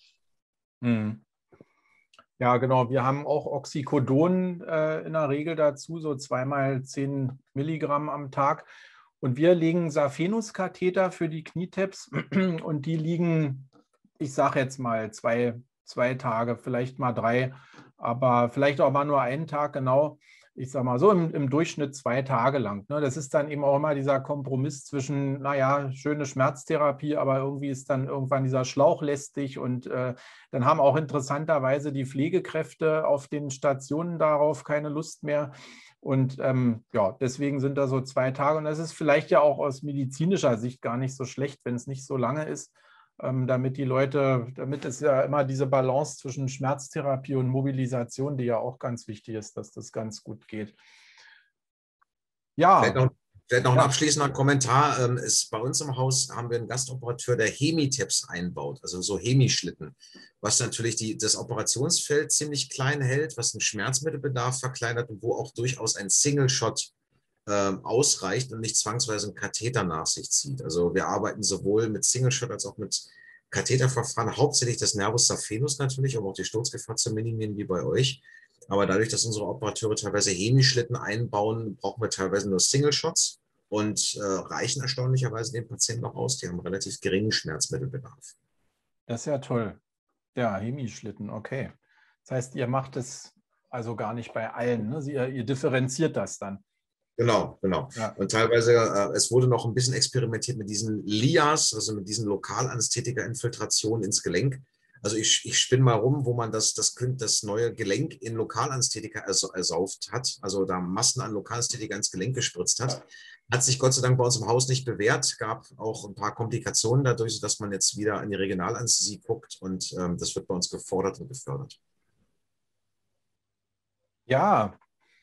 Hm. Ja, genau. Wir haben auch Oxycodon äh, in der Regel dazu, so zweimal zehn Milligramm am Tag. Und wir legen Saphenus-Katheter für die Knietaps und die liegen, ich sage jetzt mal, zwei, zwei Tage, vielleicht mal drei, aber vielleicht auch mal nur einen Tag genau. Ich sage mal so im, im Durchschnitt zwei Tage lang. Ne? Das ist dann eben auch immer dieser Kompromiss zwischen, naja, schöne Schmerztherapie, aber irgendwie ist dann irgendwann dieser Schlauch lästig und äh, dann haben auch interessanterweise die Pflegekräfte auf den Stationen darauf keine Lust mehr. Und ähm, ja, deswegen sind da so zwei Tage und das ist vielleicht ja auch aus medizinischer Sicht gar nicht so schlecht, wenn es nicht so lange ist, ähm, damit die Leute, damit es ja immer diese Balance zwischen Schmerztherapie und Mobilisation, die ja auch ganz wichtig ist, dass das ganz gut geht. Ja. Vielleicht noch, vielleicht noch ein ja. abschließender Kommentar. Ähm, ist, bei uns im Haus haben wir einen Gastoperateur, der Hemi-Tabs einbaut, also so Hemischlitten, was natürlich die, das Operationsfeld ziemlich klein hält, was den Schmerzmittelbedarf verkleinert und wo auch durchaus ein Single-Shot ähm, ausreicht und nicht zwangsweise einen Katheter nach sich zieht. Also wir arbeiten sowohl mit Single-Shot als auch mit Katheterverfahren, hauptsächlich das Nervus saphenus natürlich, um auch die Sturzgefahr zu minimieren wie bei euch. Aber dadurch, dass unsere Operateure teilweise Hemischlitten einbauen, brauchen wir teilweise nur Single-Shots und äh, reichen erstaunlicherweise den Patienten noch aus. Die haben relativ geringen Schmerzmittelbedarf. Das ist ja toll. Ja, Hemischlitten, okay. Das heißt, ihr macht es also gar nicht bei allen, ne? ihr, ihr differenziert das dann. Genau, genau. Ja. Und teilweise, äh, es wurde noch ein bisschen experimentiert mit diesen L I As, also mit diesen Lokalanästhetika-Infiltrationen ins Gelenk. Also ich, ich spinne mal rum, wo man das, das, das neue Gelenk in Lokalanästhetika ersauft hat, also da Massen an Lokalanästhetika ins Gelenk gespritzt hat. Hat sich Gott sei Dank bei uns im Haus nicht bewährt, gab auch ein paar Komplikationen dadurch, sodass man jetzt wieder in die Regionalanästhesie guckt und ähm, das wird bei uns gefordert und gefördert. Ja,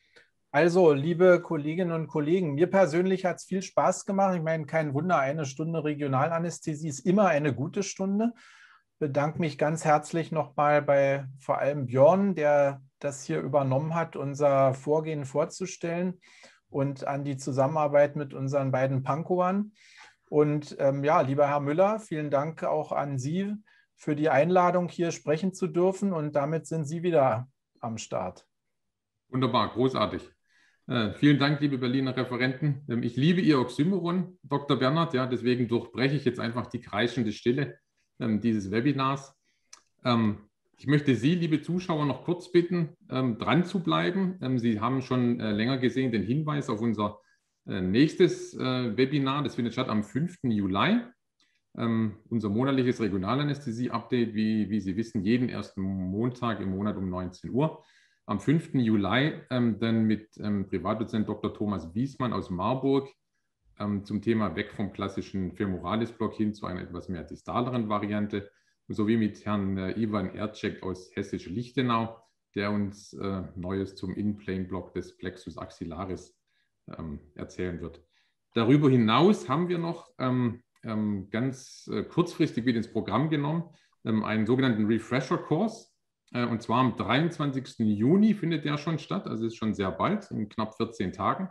also liebe Kolleginnen und Kollegen, mir persönlich hat es viel Spaß gemacht. Ich meine, kein Wunder, eine Stunde Regionalanästhesie ist immer eine gute Stunde. Ich bedanke mich ganz herzlich nochmal bei vor allem Björn, der das hier übernommen hat, unser Vorgehen vorzustellen und an die Zusammenarbeit mit unseren beiden Pankowan. Und ähm, ja, lieber Herr Müller, vielen Dank auch an Sie für die Einladung, hier sprechen zu dürfen. Und damit sind Sie wieder am Start. Wunderbar, großartig. Äh, vielen Dank, liebe Berliner Referenten. Ähm, ich liebe Ihr Oxymoron, Doktor Bernhard. Ja, deswegen durchbreche ich jetzt einfach die kreischende Stille ähm, dieses Webinars. Ähm, ich möchte Sie, liebe Zuschauer, noch kurz bitten, ähm, dran zu bleiben. Ähm, Sie haben schon äh, länger gesehen den Hinweis auf unser äh, nächstes äh, Webinar. Das findet statt am fünften Juli. Ähm, unser monatliches Regionalanästhesie-Update, wie, wie Sie wissen, jeden ersten Montag im Monat um neunzehn Uhr. Am fünften Juli ähm, dann mit ähm, Privatdozent Doktor Thomas Wiesmann aus Marburg ähm, zum Thema weg vom klassischen Femoralis-Block hin zu einer etwas mehr distaleren Variante, sowie mit Herrn äh, Ivan Ercek aus Hessisch-Lichtenau, der uns äh, Neues zum In-Plane-Block des Plexus axillaris ähm, erzählen wird. Darüber hinaus haben wir noch ähm, ähm, ganz äh, kurzfristig wieder ins Programm genommen, ähm, einen sogenannten Refresher-Kurs. Und zwar am dreiundzwanzigsten Juni findet der schon statt, also ist schon sehr bald, in knapp vierzehn Tagen,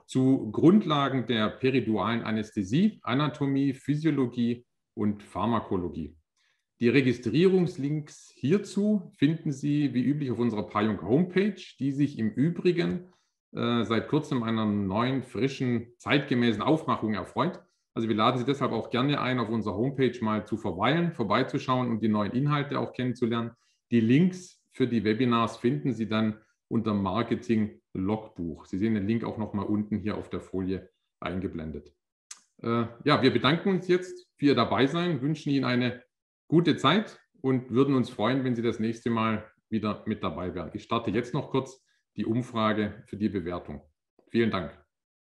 zu Grundlagen der peridualen Anästhesie, Anatomie, Physiologie und Pharmakologie. Die Registrierungslinks hierzu finden Sie wie üblich auf unserer Payung Homepage, die sich im Übrigen äh, seit kurzem einer neuen, frischen, zeitgemäßen Aufmachung erfreut. Also wir laden Sie deshalb auch gerne ein, auf unserer Homepage mal zu verweilen, vorbeizuschauen und die neuen Inhalte auch kennenzulernen. Die Links für die Webinars finden Sie dann unter Marketing Logbuch. Sie sehen den Link auch noch mal unten hier auf der Folie eingeblendet. Äh, ja, wir bedanken uns jetzt für Ihr Dabeisein, wünschen Ihnen eine gute Zeit und würden uns freuen, wenn Sie das nächste Mal wieder mit dabei wären. Ich starte jetzt noch kurz die Umfrage für die Bewertung. Vielen Dank.